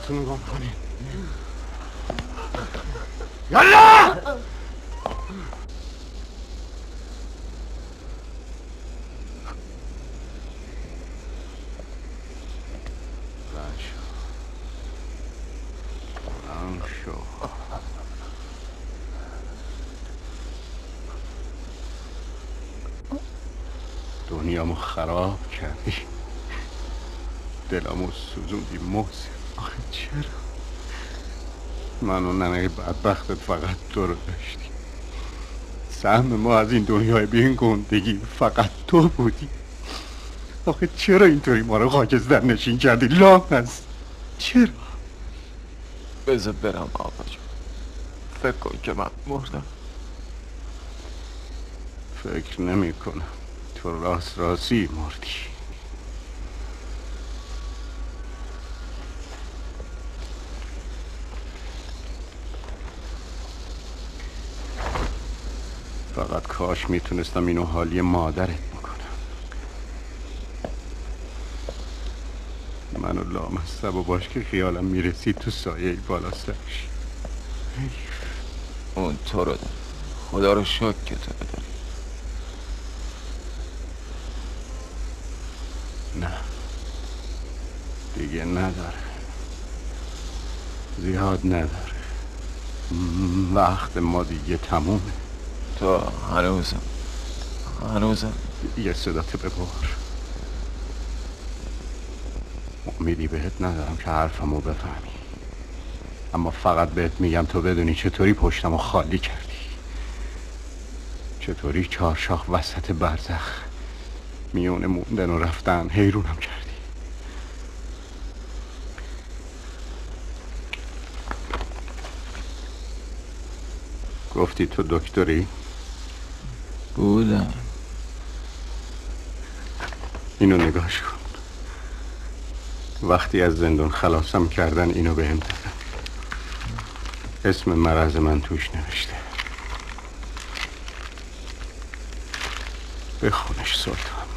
کارتون گم کنین. یالا دنیامو خراب کردی، دلمو سوزوندی محسن. آخه چرا؟ من و ننه بدبختت فقط تو رو داشتی. سهم ما از این دنیای بی این گندگی فقط تو بودی. آخه چرا اینطوری ما رو خاکستر نشین کردی لام هست؟ چرا؟ بذار برم آقا جون، فکر کن که من مردم. فکر نمی کنم، تو راست راستی مردی. فقط کاش میتونستم اینو حالی مادرت بکنم. منو لامصب و باش که خیالم میرسید تو سایه بالا سرش. اون تو رو داره، خدا رو شکر که تو رو داره. نه دیگه نداره، زیاد نداره. وقت ما دیگه تمومه. تو هنوزم هنوزم یه صداتو ببر. امیدی بهت ندارم که حرفمو بفهمی، اما فقط بهت میگم تو بدونی چطوری پشتمو خالی کردی، چطوری چارشاخ وسط برزخ میونه موندن و رفتن حیرونم کردی. گفتی تو دکتری؟ بودم. اینو نگاش کن. وقتی از زندان خلاصم کردن اینو بهم دادن. اسم مرض من توش نوشته. بخونش سلطان.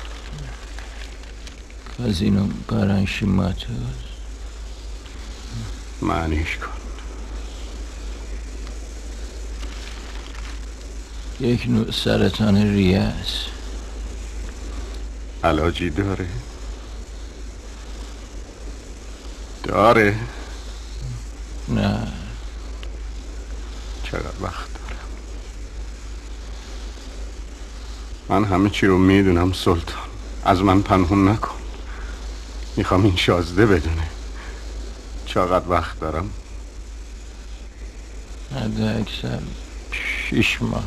کازینو پارانشیماتوس. معنیش کن. یک نوع سرطان ریه است. علاجی داره؟ داره؟ نه. چقدر وقت دارم؟ من همه چی رو میدونم سلطان. از من پنهون نکن. میخوام این شازده بدونه چقدر وقت دارم. حد اکثر شیش ماه.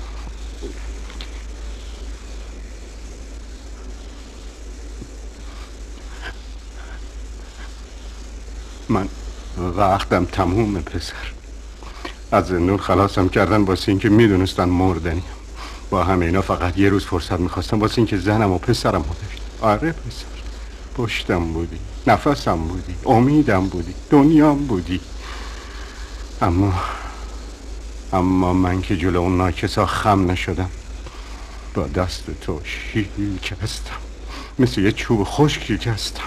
من وقتم تمومه پسر. از زندون خلاصم کردن واسه این که میدونستن مردنیم. با همه اینا فقط یه روز فرصت میخواستم واسه این که زنم و پسرم رو ببینم. آره پسر، پشتم بودی، نفسم بودی، امیدم بودی، دنیام بودی. اما اما من که جلو اون ناکسا خم نشدم، با دست تو شیل کستم، مثل یه چوب خشکی کستم.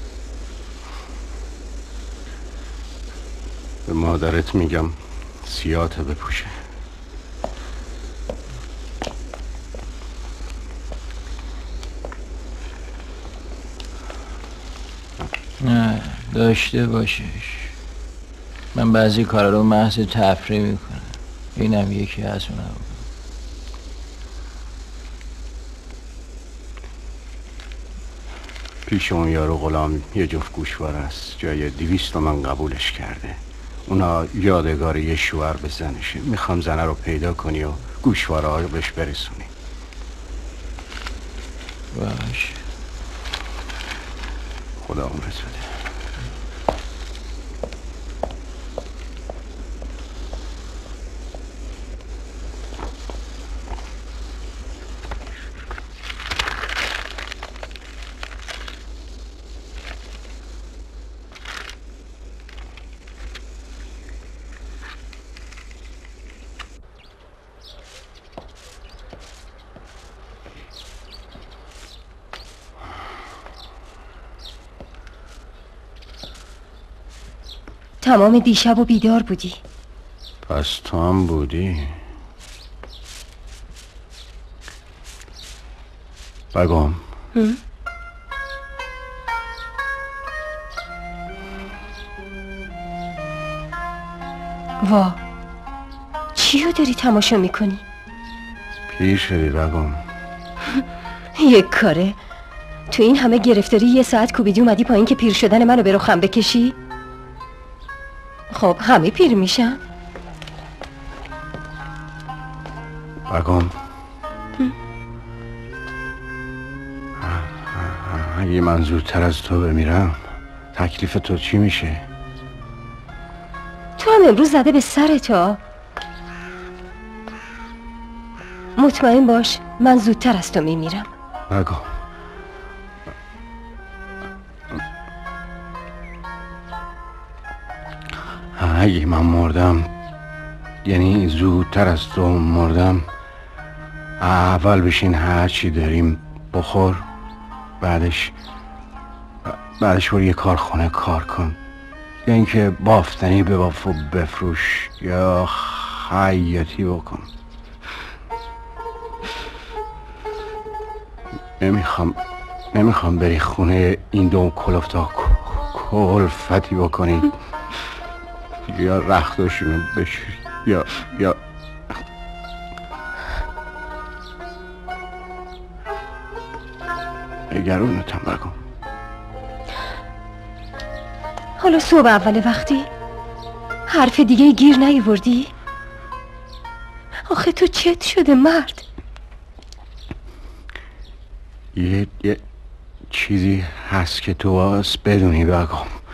به مادرت میگم سیاته بپوشه. نه داشته باشش. من بعضی کارا رو محض تفریح میکنم. اینم یکی از اونها. پیش اون یارو غلام یه جفت گوشوار است. جای دویست تومن قبولش کرده. اونا یادگار یه شوهر به زنشه. میخوام زنه رو پیدا کنی و گوشوارها رو بهش برسونی. باشه. خدا عمرت بده. تمام دیشب و بیدار بودی. پس تو هم بودی. بگم وا چیو داری تماشا میکنی؟ پیر شدی بگم. یک کاره تو این همه گرفتاری یه ساعت کوبیدی اومدی پایین که پیر شدن منو به رخم بکشی؟ خب همه پیر میشن. بگم اگه من زودتر از تو بمیرم تکلیف تو چی میشه؟ تو هم امروز زده به سر تو. مطمئن باش من زودتر از تو میمیرم. بگم اگه من مردم یعنی زودتر از تو مردم، اول بشین هر چی داریم بخور، بعدش بعدش برو یه کارخونه کار کن، یا اینکه بافتنی به باف و بفروش یا خیاطی بکن. نمیخوام نمیخوام بری خونه این دو کلفتا کلفتی بکنی یا رختاشونو بشوری یا یا اگرونتم بگم. حالا صبح اول وقتی حرف دیگه گیر نیاوردی؟ آخه تو چت شده مرد؟ یه یه چیزی هست که تو باز بدونی بگم.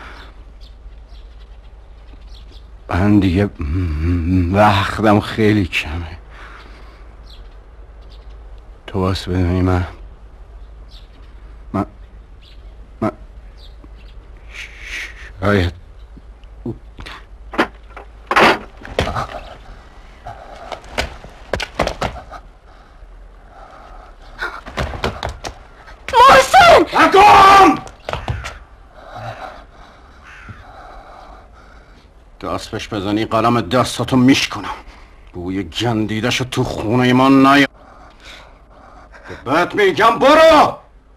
من دیگه وقتم خیلی کمه. تو باز بدونی من من من شاید محسن! بگم! دست بهش بزنی قلم دستاتو میشکنم. بوی گندیدشو تو خونه من نیا. بهت میگم برو.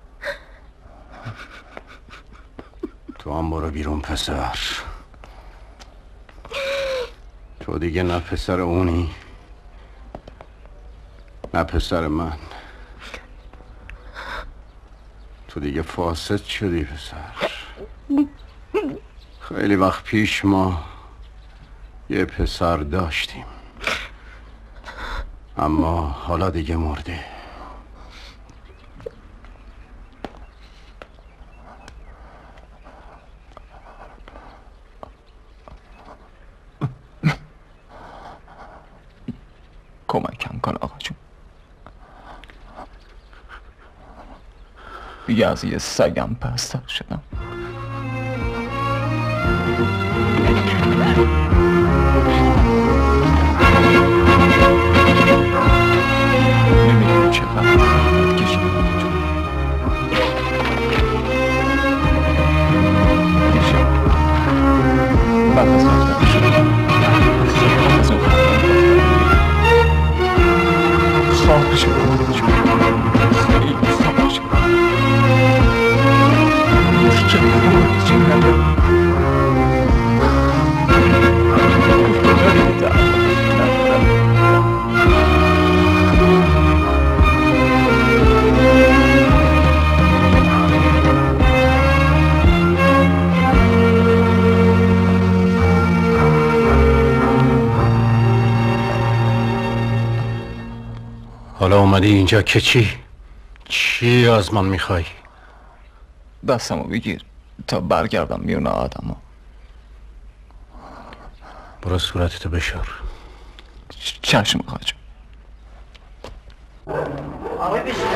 تو هم برو بیرون پسر. تو دیگه نه پسر اونی نه پسر من. تو دیگه فاسد شدی پسر. خیلی وقت پیش ما یه پسر داشتیم، اما حالا دیگه مرده. کمکم کن آقا جون. دیگه از یه سگم پستر شدم. نمیدونی چقدر زحمت کشیدم آقا جون. دیشب بعد از رفتن شدم از اون خواب شدم آقا جون. خیلی خواب شدم. دیگه خواب شدم. حالا اومدی اینجا که چی؟ چی از من میخوای؟ دستمو بگیر تا برگردم میونه آدمو. برو صورتتو بشور. چشم آقا جون. آقای بشید.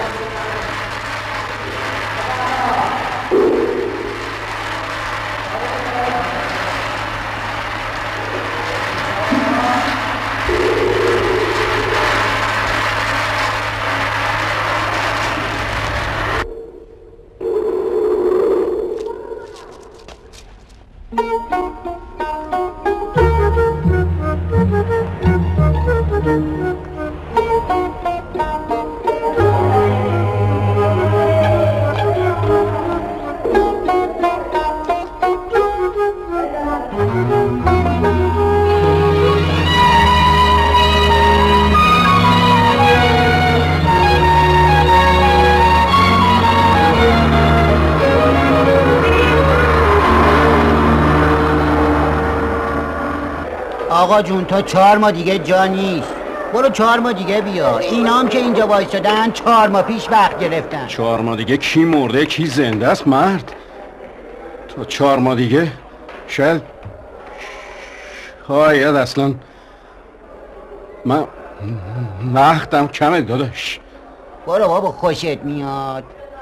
آقا جون تا چهار ماه دیگه جا نیست. برو چهار ماه دیگه بیا. اینا هم که اینجا وایسادن چهار ماه پیش وقت گرفتن. چهار ماه دیگه کی مرده کی زنده است مرد؟ تا چهار ماه دیگه شاید شاید اصلا من وقتم کمه داداش. برو بابا خوشت میاد.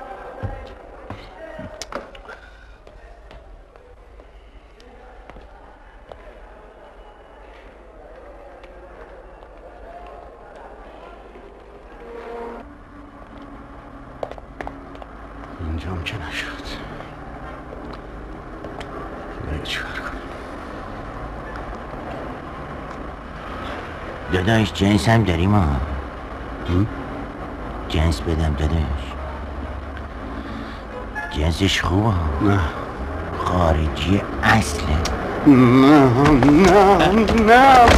اینجام که نشد. دیگه چیکار کنم؟ داداش جنس هم داریم ها. جنس بدم داداش. جنسش خوبه. نه خارجی اصله. نه نه نه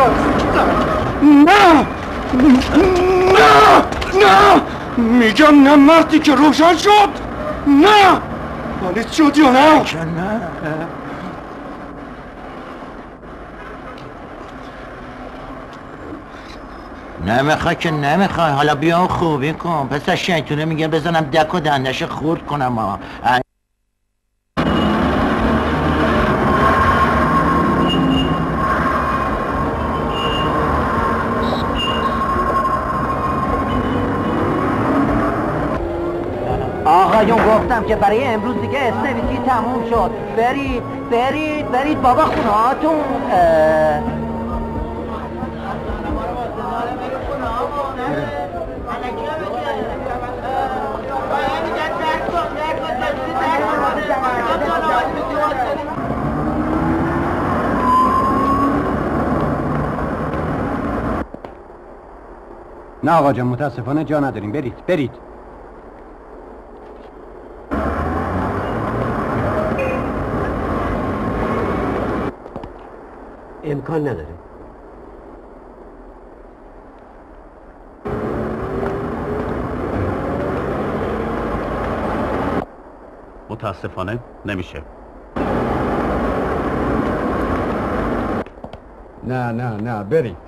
نه نه نه میگم نه مردی که روشن شد. نه حالیت شد یا نه؟ نه نمیخوای که نمیخوای. حالا بیا و خوبی کن. پس شیطونه میگه بزنم دک و دندش خورد کنم ها. آقایون گفتم که برای امروز دیگه استویتی تموم شد. برید برید برید بابا خونه هاتون. نه آقا جان متاسفانه جا نداریم. برید برید. امکان نداره. متاسفانه نمیشه. نه نه نه برید.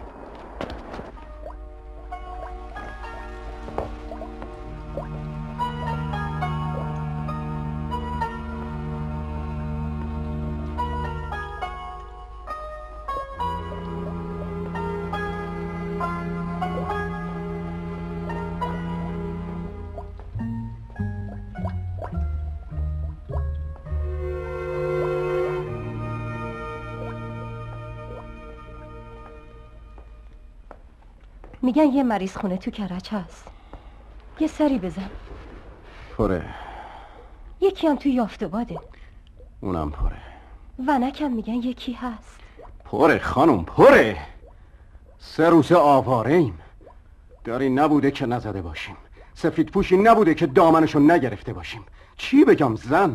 میگن یه مریض خونه تو کرج هست. یه سری بزن. پره. یکی هم تو یافته‌باده. اونم پره. ونکم میگن یکی هست. پره خانم پره. سه روز آواره ایم. داری نبوده که نزده باشیم. سفید پوشی نبوده که دامنشو نگرفته باشیم. چی بگم زن؟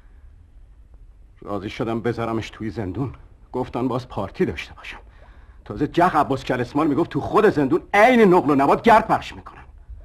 راضی شدم بذارمش توی زندون. گفتن باز پارتی داشته باشم. تازه جخ عباس کلسمال میگفت تو خود زندون عین نقل و نبات گرد پخش میکنن.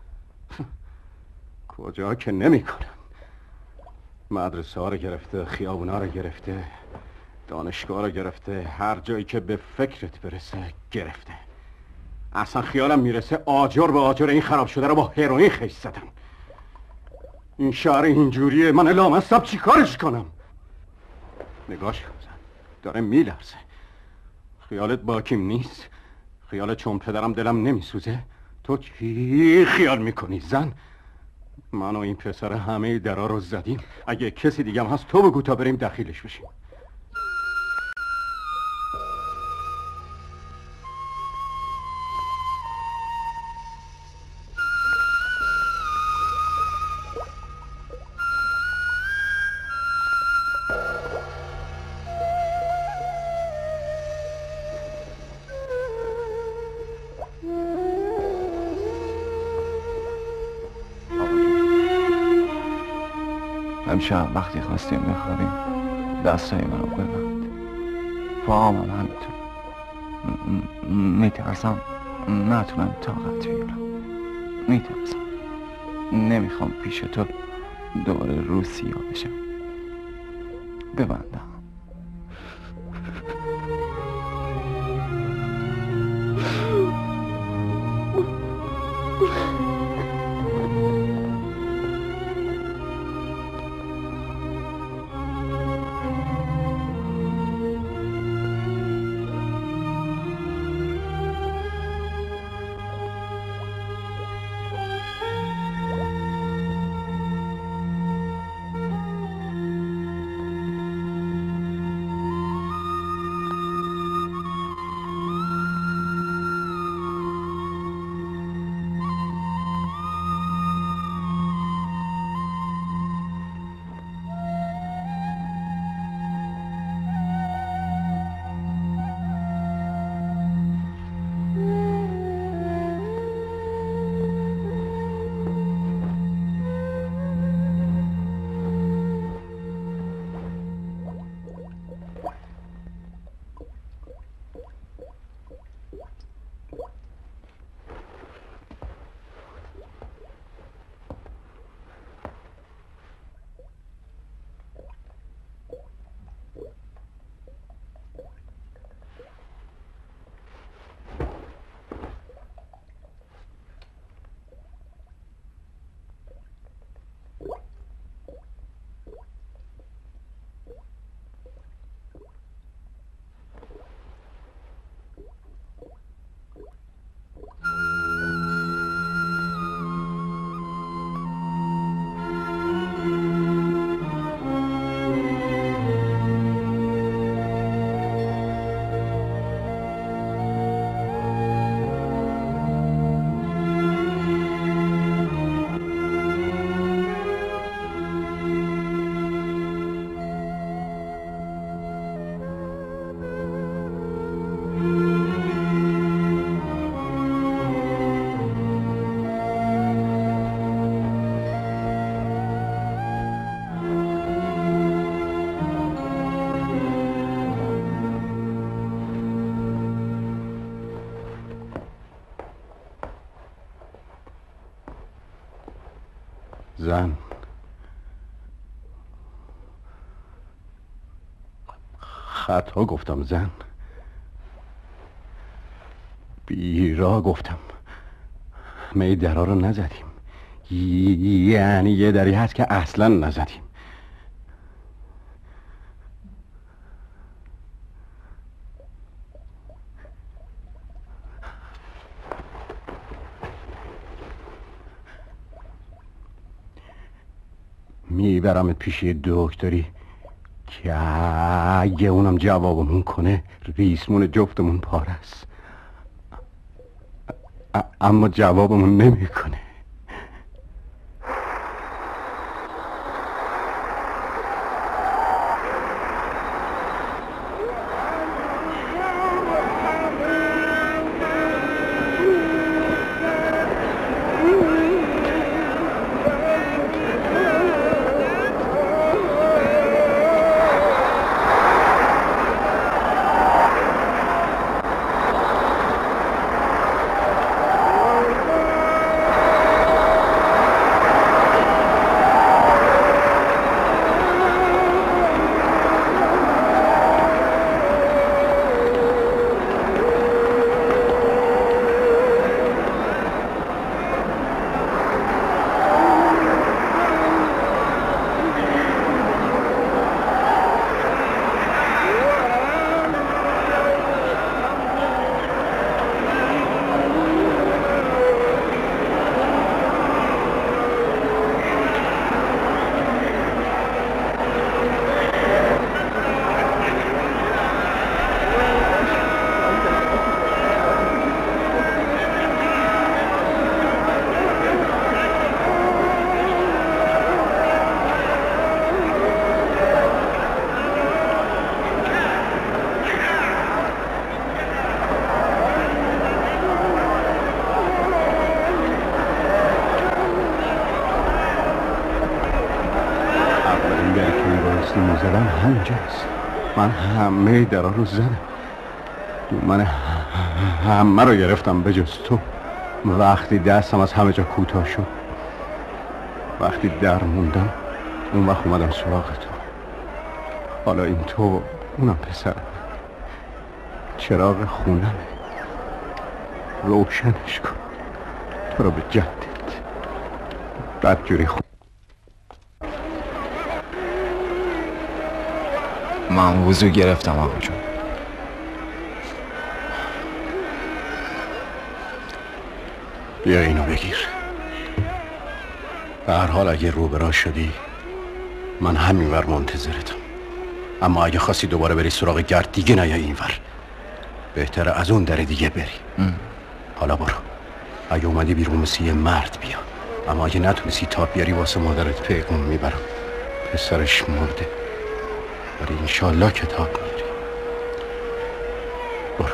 کجا که نمیکنن. مدرسه ها رو گرفته، خیابون ها رو گرفته، دانشگاه رو گرفته، هر جایی که به فکرت برسه گرفته. اصلا خیالم میرسه آجر به آجر این خراب شده رو با هروئین خیش زدن. این شهر اینجوریه، من لامصب چی کارش کنم؟ نگاش کن زن، داره میلرزه. خیالت باکیم نیست؟ خیالت چون پدرم دلم نمیسوزه؟ تو کی خیال میکنی زن؟ من و این پسر همه درا رو زدیم. اگه کسی دیگه هم هست تو بگو تا بریم دخیلش بشیم. امشب وقتی خواستیم بخوابیم دستای منو ببند. پاهام هم همینطور. میترسم نتونم طاقت بیارم. میترسم نمیخوام پیش تو دوباره روسیا بشم. ببندم. زن خطا گفتم زن بیرا گفتم می درا رو نزدیم یعنی یه دری هست که اصلا نزدیم میبرمت پیش یه دکتری که اگه اونم جوابمون کنه ریسمون جفتمون پاره است اما جوابمون نمیکنه. همینجاست من همه درا رو زدم من همه رو گرفتم به جز تو وقتی دستم از همه جا کوتاه شد وقتی در موندم اون وقت اومدم سراغ تو حالا این تو اونم پسرم چراغ خونمه روشنش کن تو رو به جدت بدجوری خون من وضو گرفتم آقا جون بیا اینو بگیر به هر حال اگه رو برا شدی من همینور منتظرتم اما اگه خواستی دوباره بری سراغ گرد دیگه نیا اینور بهتره از اون در دیگه بری ام. حالا برو اگه اومدی بیرون مثل یه مرد بیا اما اگه نتونستی تاب بیاری واسه مادرت پیغام میبرم پسرش مرده ولی انشالله کتاب میری برو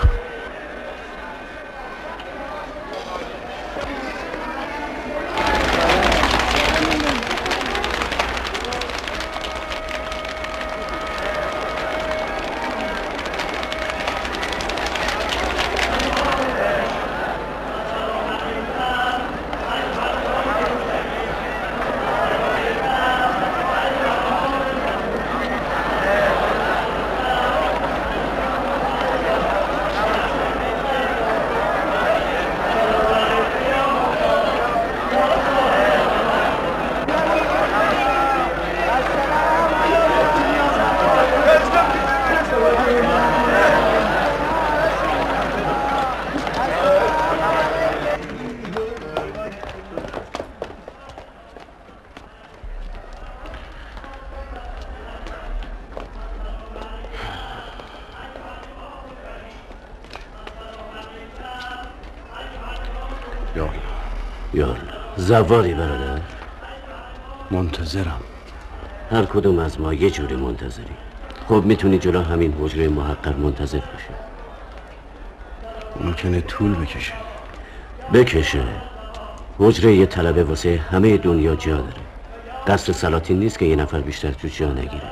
یال زواری برادر منتظرم هر کدوم از ما یه جوری منتظری خب میتونی جلو همین حجره محقق منتظر باشی ممکنه طول بکشه بکشه حجره یه طلبه واسه همه دنیا جا داره قصر سلاطین نیست که یه نفر بیشتر تو جا نگیره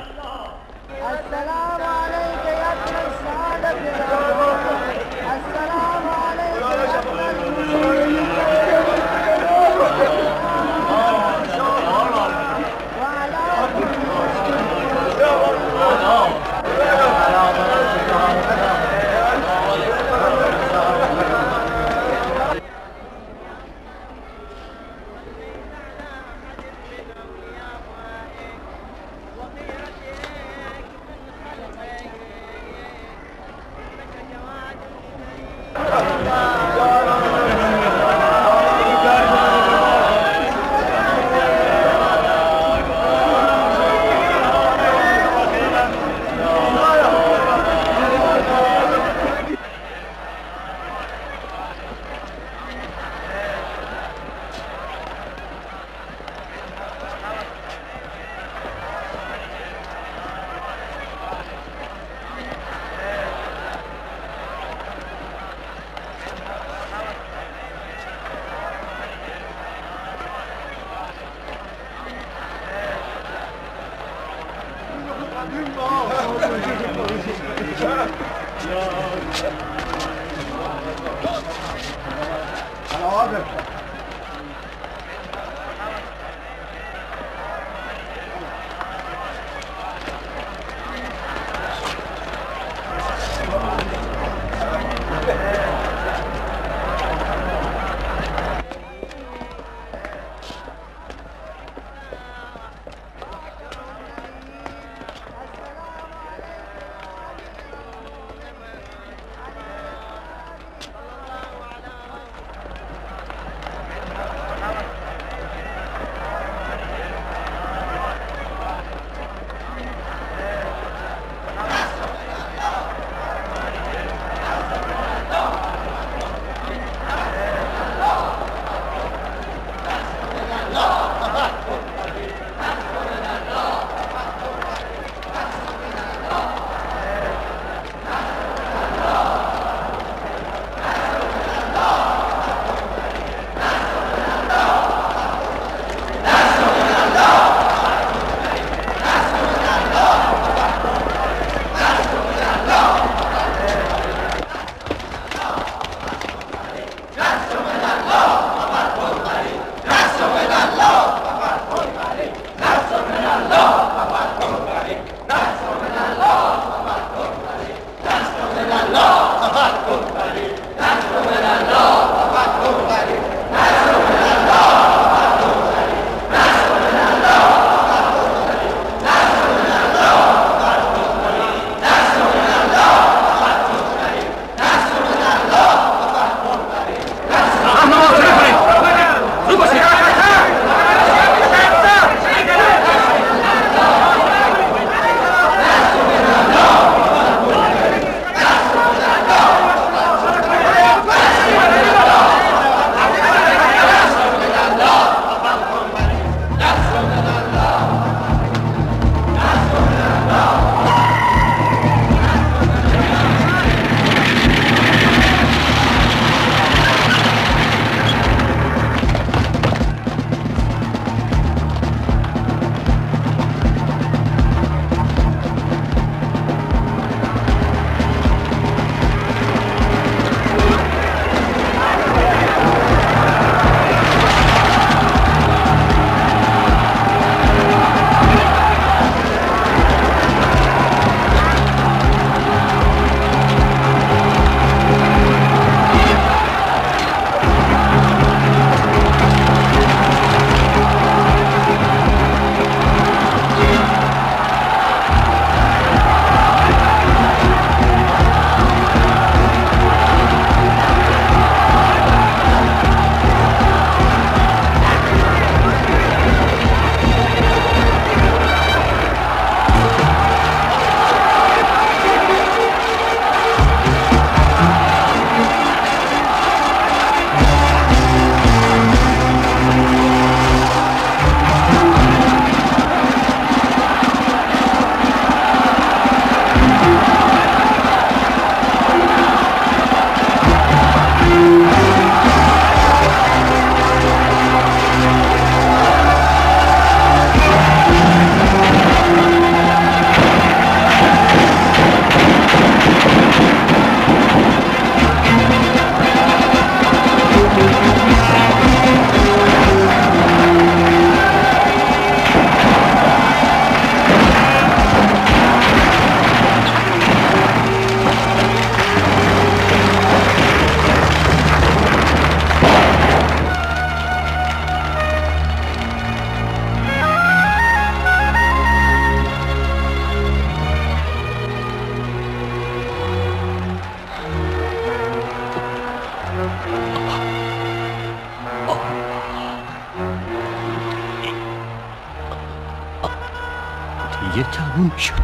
دیگه تموم شد.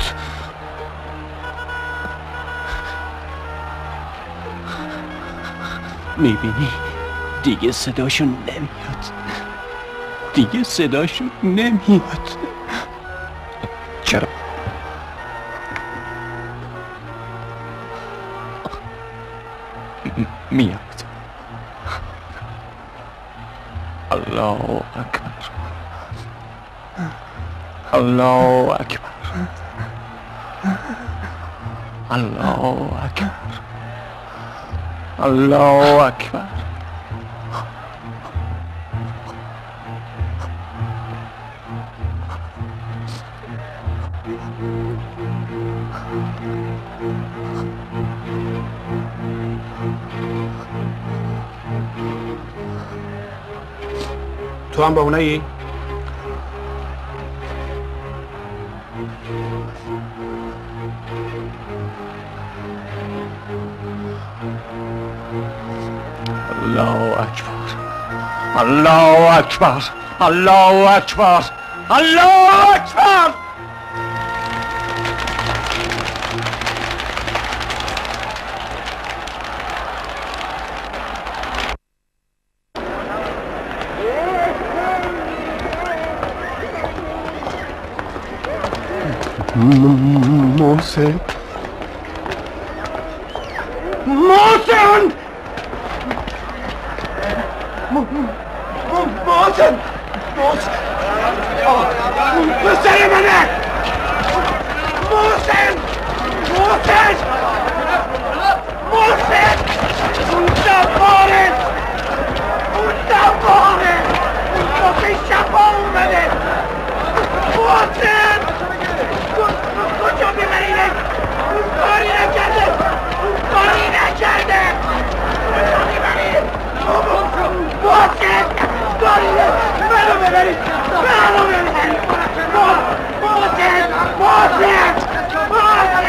میبینی دیگه صداشون نمیاد، دیگه صداشون نمیاد. چرا؟ میاد. الله اکبر، الله اکبر. الله اکبر الله اکبر. تو هم با اونایی؟ الله اکبر الله اکبر الله اکبر الله اکبر. محسن محسن محسن محسن پسر منه محسن محسن محسن اون دفاره اون دفاره اون موقع شفا اومده محسن کجا میبرینه؟ اون کاری نکرده اون کاری نکرده کجا میبرید؟ محسن کاری نکرده منو ببرید منو ببرید محسن محسن محسن محسن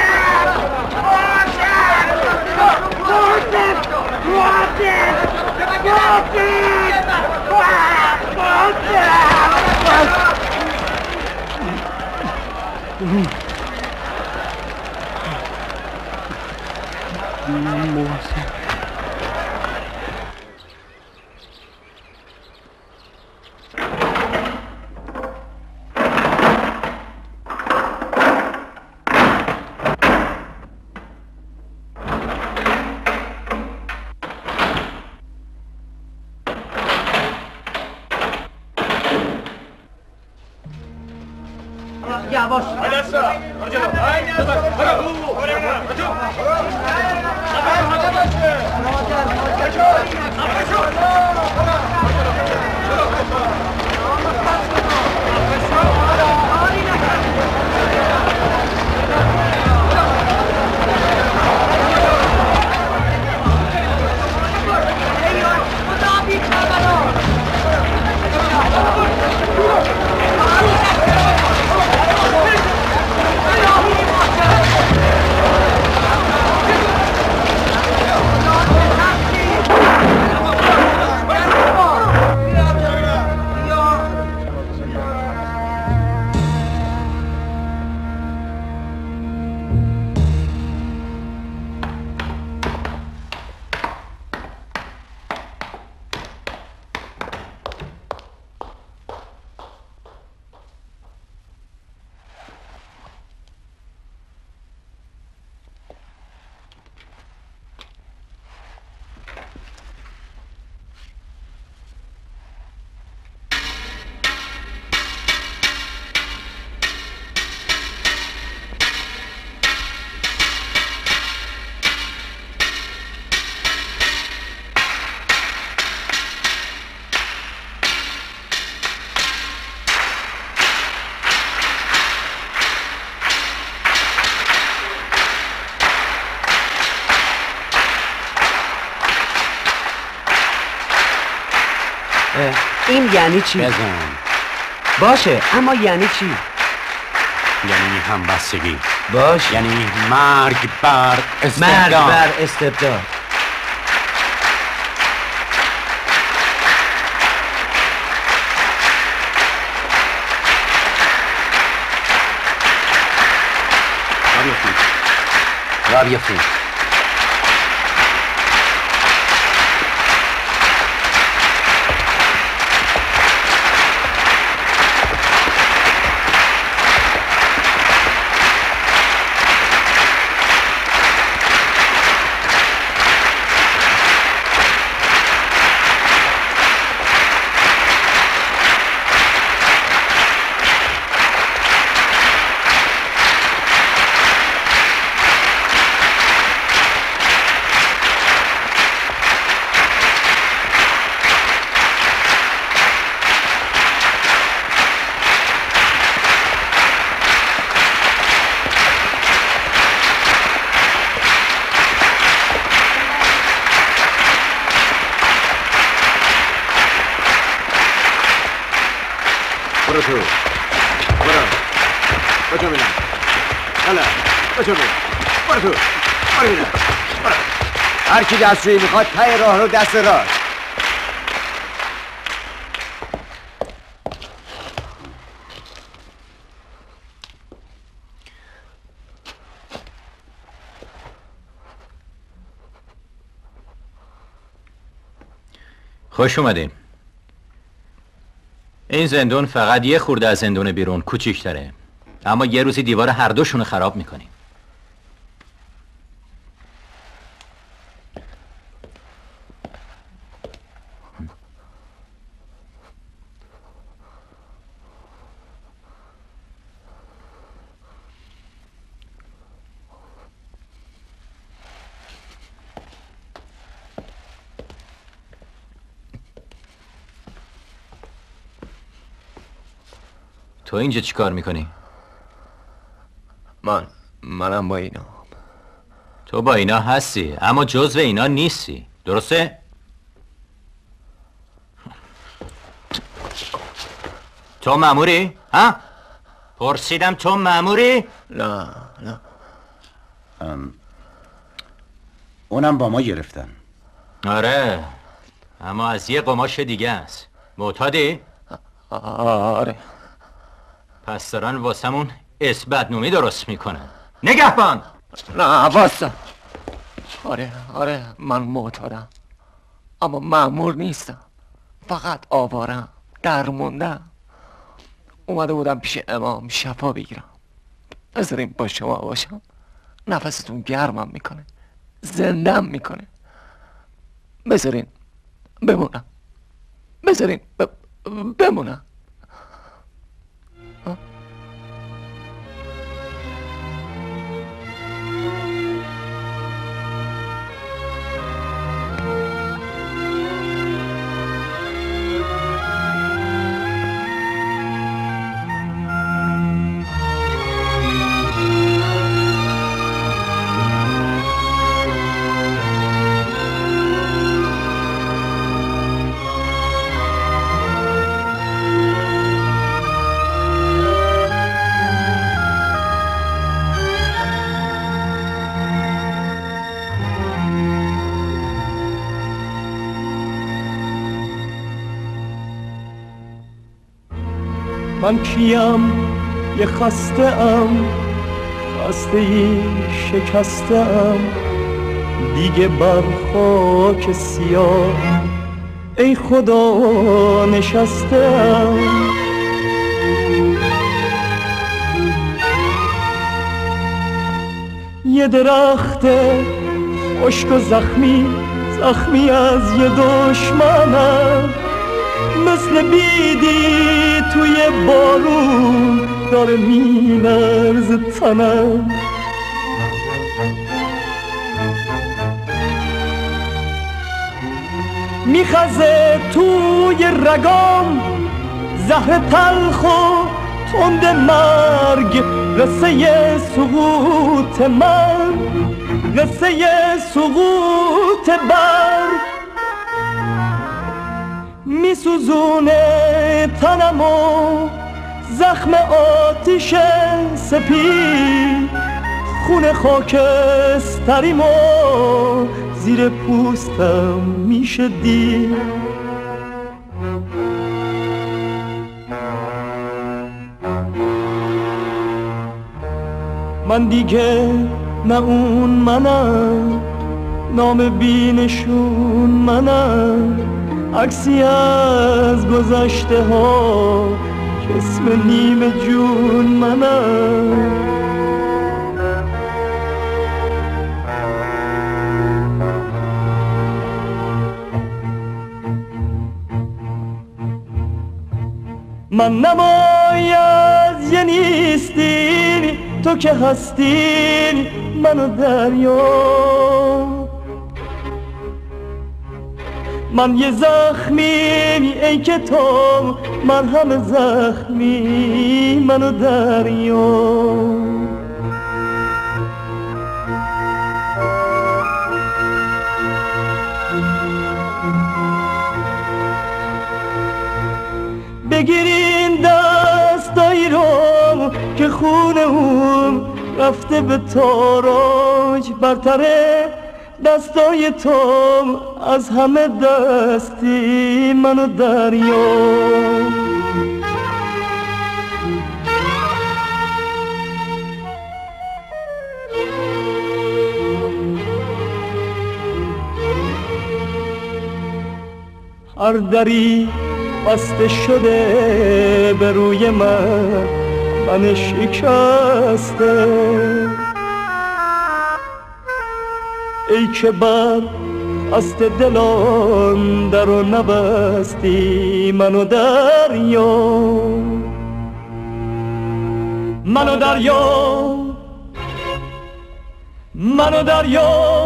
محسن محسن یواش این یعنی چی؟ بزن. باشه اما یعنی چی؟ یعنی همبستگی. باشه یعنی مرگ بر استبداد. مرگ بر استبداد. را بیفتیم. بشو بینم حالا بشو بینم برو تو برو بینم هر کی دستشویی میخواد تای راه رو دست راست. خوش اومدین. این زندون فقط یه خورده از زندون بیرون کوچیک‌تره، اما یه روزی دیوار هر دوشون خراب میکنیم. تو اینجا چی کار میکنی؟ من منم با اینا. تو با اینا هستی اما جزو اینا نیستی، درسته؟ تو ماموری؟ ها؟ پرسیدم تو ماموری؟ نه نه ام. اونم با ما گرفتن. آره اما از یه قماش دیگه است. معتادی؟ آره. پس دارن واسمون اثبات‌نامه درست میکنن. نگهبان! نه واسه. آره آره من معتادم اما مأمور نیستم، فقط آوارم درموندم. اومده بودم پیش امام شفا بگیرم. بذاریم با شما باشم، نفستون گرمم میکنه، زندم میکنه. بذارین بمونم، بذارین ب... بمونم. من کیم یه خسته ام، خسته ای شکسته ام، دیگه بر خاک سیاه ای خدا نشسته ام. یه درخت خشک و زخمی، زخمی از یه دشمنم، مثل بیدی توی بارون داره می‌لرزه تنم. میخزه توی رگام زهر تلخ و تند مرگ، قصه سقوط من، قصه سقوط برگ. میسوزونه تنمو زخم آتیش سپید، خون خاکستریمو زیر پوستم میشه دید. من دیگه نه اون منم، نام بینشون منم، عکسی از گذشته ها که اسم نیم جون منم. من نمای از یه نیستین، تو که هستین منو دریا. من یه زخمی ای که تو، من همه زخمی منو دریا. بگیرین دستایی رو که خون جون اون رفته به تاراج برتره دستای تو از همه دستی منو دریا هر دری بسته شده به روی من من شکسته ای که بر است دلان در و نبستی منو دریا منو دریا منو دریا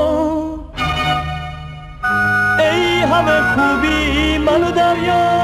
ای همه خوبی منو دریا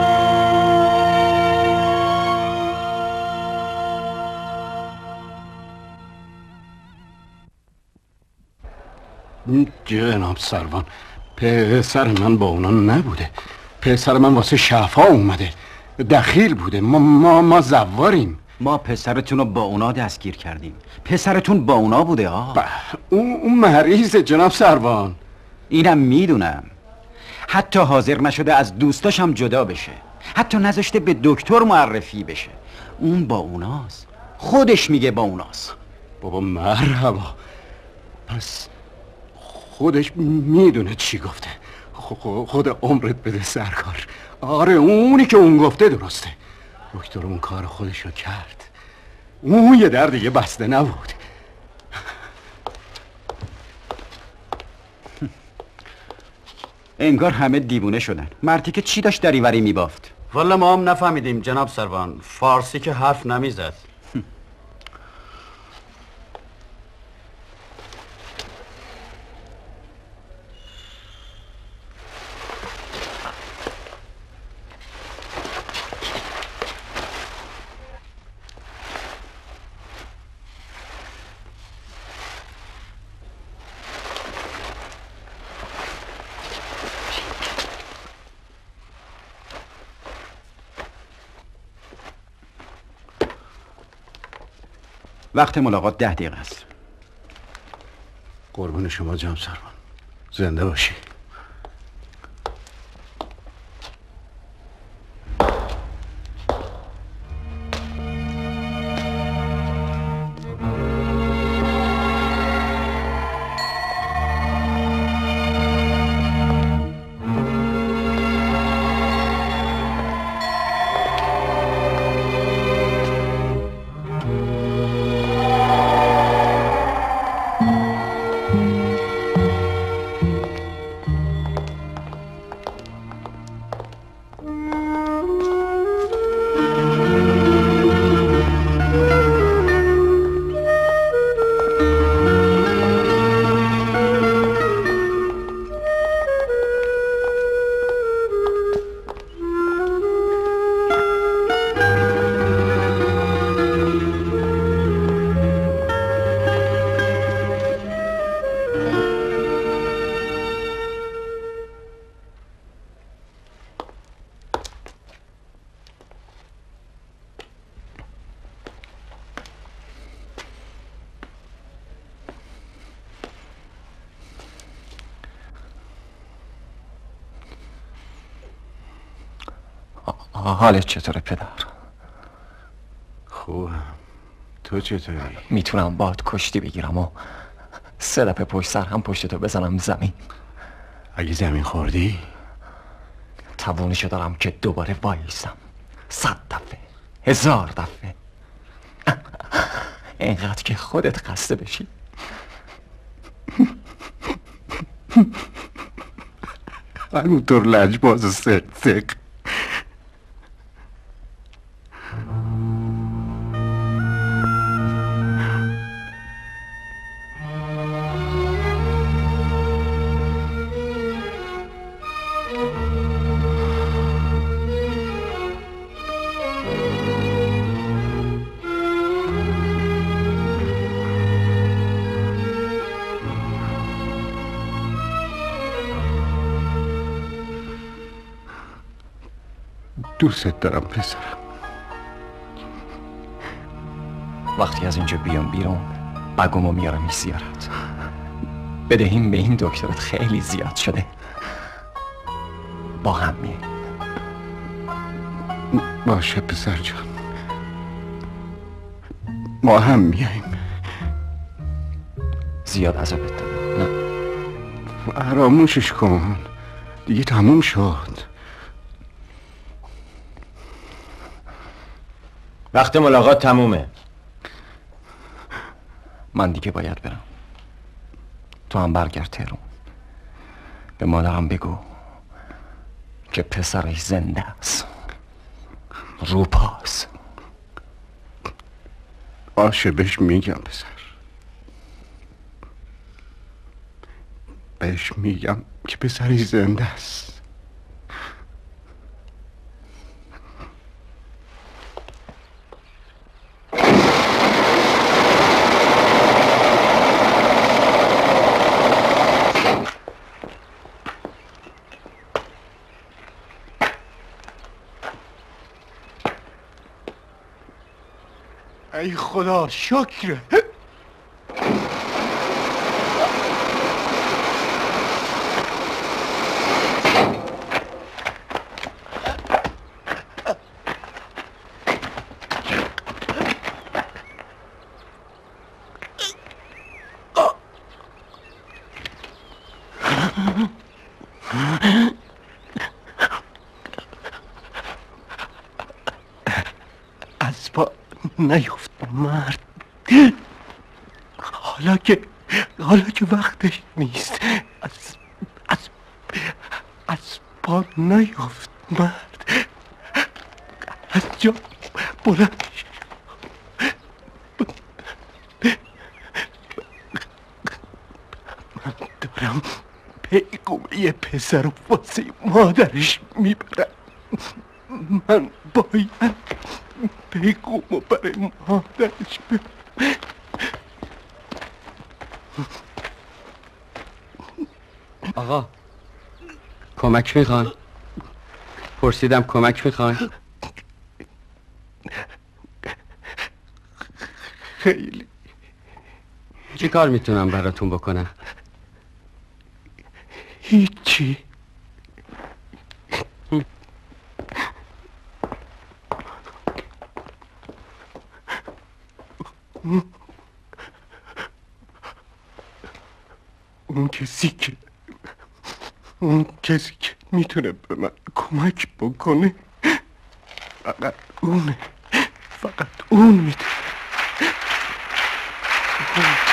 جناب سروان پسر من با اونا نبوده پسر من واسه شفا اومده دخیل بوده ما ما, ما زواریم ما پسرتون رو با اونا دستگیر کردیم پسرتون با اونا بوده آه اون, اون مریضه جناب سروان اینم میدونم حتی حاضر نشده از دوستاش هم جدا بشه حتی نذاشته به دکتر معرفی بشه اون با اوناست خودش میگه با اوناست بابا مرحبا پس خودش میدونه چی گفته خود عمرت بده سرکار آره اونی که اون گفته درسته دکتر اون کار خودش رو کرد اون یه در دیگه بسته نبود انگار همه دیوونه شدن مرتی که چی داشت دریوری میبافت والا ما هم نفهمیدیم جناب سروان فارسی که حرف نمیزد وقت ملاقات ده دقیقه است قربون شما جناب سروان زنده باشی حالت چطوره پدر؟ خوبم تو چطوری؟ میتونم باهات کشتی بگیرم و سه دفعه پشت سر هم پشت تو بزنم زمین اگه زمین خوردی؟ توانشو دارم که دوباره وایسم صد دفعه هزار دفعه اینقدر که خودت خسته بشی همونطور لجباز و سق سق دوست دارم پسرم وقتی از اینجا بیام بیرون بگمو میارم زیارت. بدهیم به این دکترت خیلی زیاد شده. با هم میاییم. باشه پسر جان، ما هم میاییم. زیاد عذابت دادم نه؟ فراموشش کن، دیگه تموم شد. وقت ملاقات تمومه. من دیگه باید برم. تو هم برگرد تهران. به مادرم بگو که پسرش زنده است، روپاست. باشه بهش میگم پسر، بهش میگم که پسرش زنده است. ای خدا شکر. از پا نیفت مرد، حالا که حالا که وقتش نیست. از از از پا نیفت مرد، از جا بلند من دارم پیغام یه پسر واسه مادرش میبرم. من باید پیغامو برای مادرش ببرم. آقا کمک میخوان؟ پرسیدم کمک میخوان؟ خیلی. چی کار میتونم براتون بکنم؟ هیچی. اون کسی که اون کسی که میتونه به من کمک بکنه فقط اونه، فقط اون میتونه.